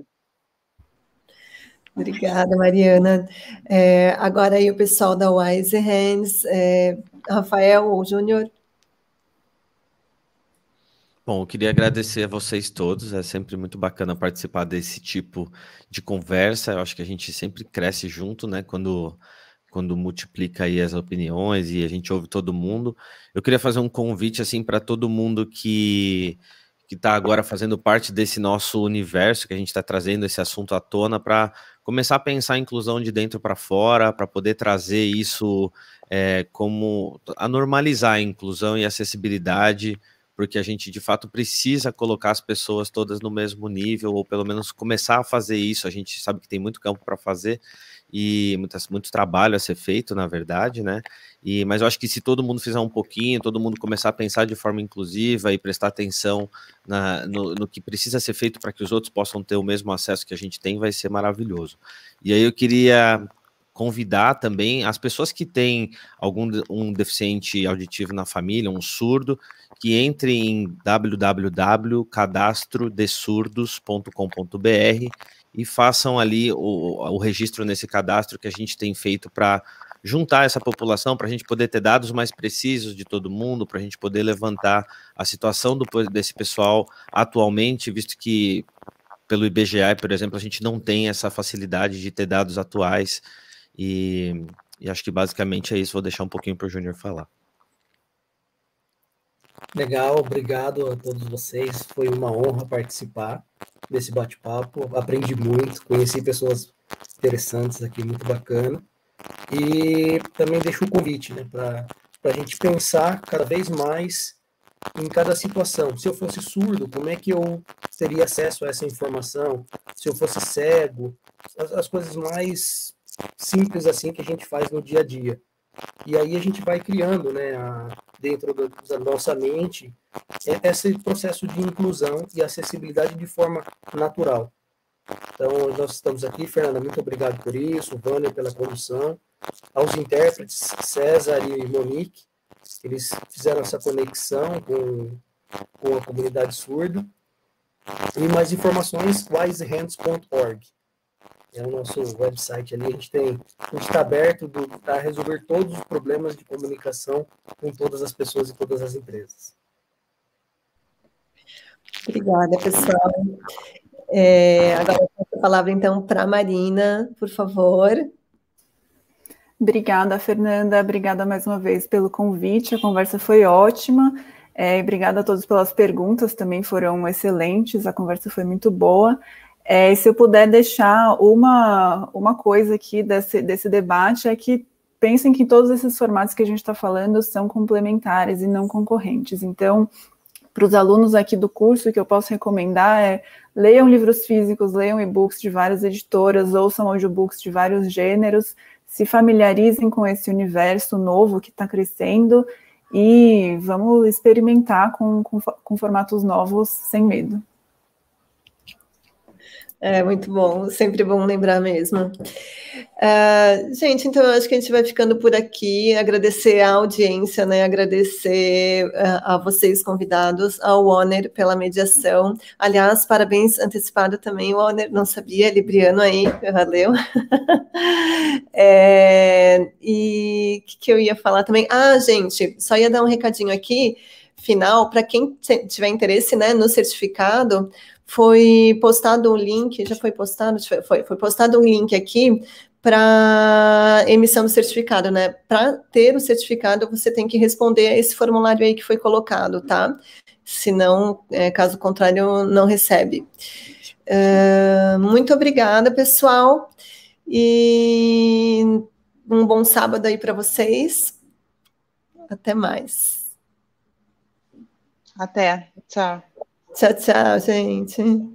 Obrigada, Mariana. É, agora aí o pessoal da Wise Hands, é, Rafael ou Júnior. Bom, eu queria agradecer a vocês todos, é sempre muito bacana participar desse tipo de conversa, eu acho que a gente sempre cresce junto, né, quando... quando multiplica aí as opiniões e a gente ouve todo mundo. Eu queria fazer um convite, assim, para todo mundo que que está agora fazendo parte desse nosso universo, que a gente está trazendo esse assunto à tona, para começar a pensar a inclusão de dentro para fora, para poder trazer isso é, como... a normalizar a inclusão e a acessibilidade, porque a gente, de fato, precisa colocar as pessoas todas no mesmo nível, ou pelo menos começar a fazer isso. A gente sabe que tem muito campo para fazer, e muitas, muito trabalho a ser feito, na verdade, né? E, mas eu acho que se todo mundo fizer um pouquinho, todo mundo começar a pensar de forma inclusiva e prestar atenção na, no, no que precisa ser feito para que os outros possam ter o mesmo acesso que a gente tem, vai ser maravilhoso. E aí eu queria convidar também as pessoas que têm algum um deficiente auditivo na família, um surdo, que entrem em w w w ponto cadastro de surdos ponto com ponto b r e façam ali o, o registro nesse cadastro que a gente tem feito para juntar essa população, para a gente poder ter dados mais precisos de todo mundo, para a gente poder levantar a situação do, desse pessoal atualmente, visto que pelo I B G E, por exemplo, a gente não tem essa facilidade de ter dados atuais, e, e acho que basicamente é isso. Vou deixar um pouquinho para o Júnior falar. Legal, obrigado a todos vocês, foi uma honra participar desse bate-papo, aprendi muito, conheci pessoas interessantes aqui, muito bacana, e também deixo o convite, né, para a gente pensar cada vez mais em cada situação. Se eu fosse surdo, como é que eu teria acesso a essa informação? Se eu fosse cego, as, as coisas mais simples assim que a gente faz no dia a dia. E aí a gente vai criando, né, a, dentro do, da nossa mente, é, esse processo de inclusão e acessibilidade de forma natural. Então, nós estamos aqui, Fernanda, muito obrigado por isso, Vânia pela condução, aos intérpretes, César e Monique, eles fizeram essa conexão com, com a comunidade surda. E mais informações, wise hands ponto org. É o nosso website ali, a gente tem, a gente está aberto para resolver todos os problemas de comunicação com todas as pessoas e todas as empresas. Obrigada, pessoal. É, agora eu passo a palavra, então, para a Marina, por favor. Obrigada, Fernanda. Obrigada mais uma vez pelo convite. A conversa foi ótima. É, obrigada a todos pelas perguntas, também foram excelentes. A conversa foi muito boa. É, se eu puder deixar uma, uma coisa aqui desse, desse debate, é que pensem que todos esses formatos que a gente está falando são complementares e não concorrentes. Então, para os alunos aqui do curso, o que eu posso recomendar é leiam livros físicos, leiam e-books de várias editoras, ouçam audiobooks de vários gêneros, se familiarizem com esse universo novo que está crescendo e vamos experimentar com, com, com formatos novos sem medo. É muito bom, sempre bom lembrar mesmo. Uh, gente, então eu acho que a gente vai ficando por aqui, agradecer a audiência, né? Agradecer uh, a vocês convidados, ao Oner pela mediação. Aliás, parabéns antecipado também, o Oner, não sabia, Libriano aí, valeu. É, e o que, que eu ia falar também? Ah, gente, só ia dar um recadinho aqui, final, para quem tiver interesse, né, no certificado. Foi postado um link, já foi postado? Foi, foi postado um link aqui para emissão do certificado, né? Para ter o certificado, você tem que responder a esse formulário aí que foi colocado, tá? Senão, é, caso contrário, não recebe. Uh, muito obrigada, pessoal, e um bom sábado aí para vocês. Até mais. Até. Tchau. Tchau, tchau, gente.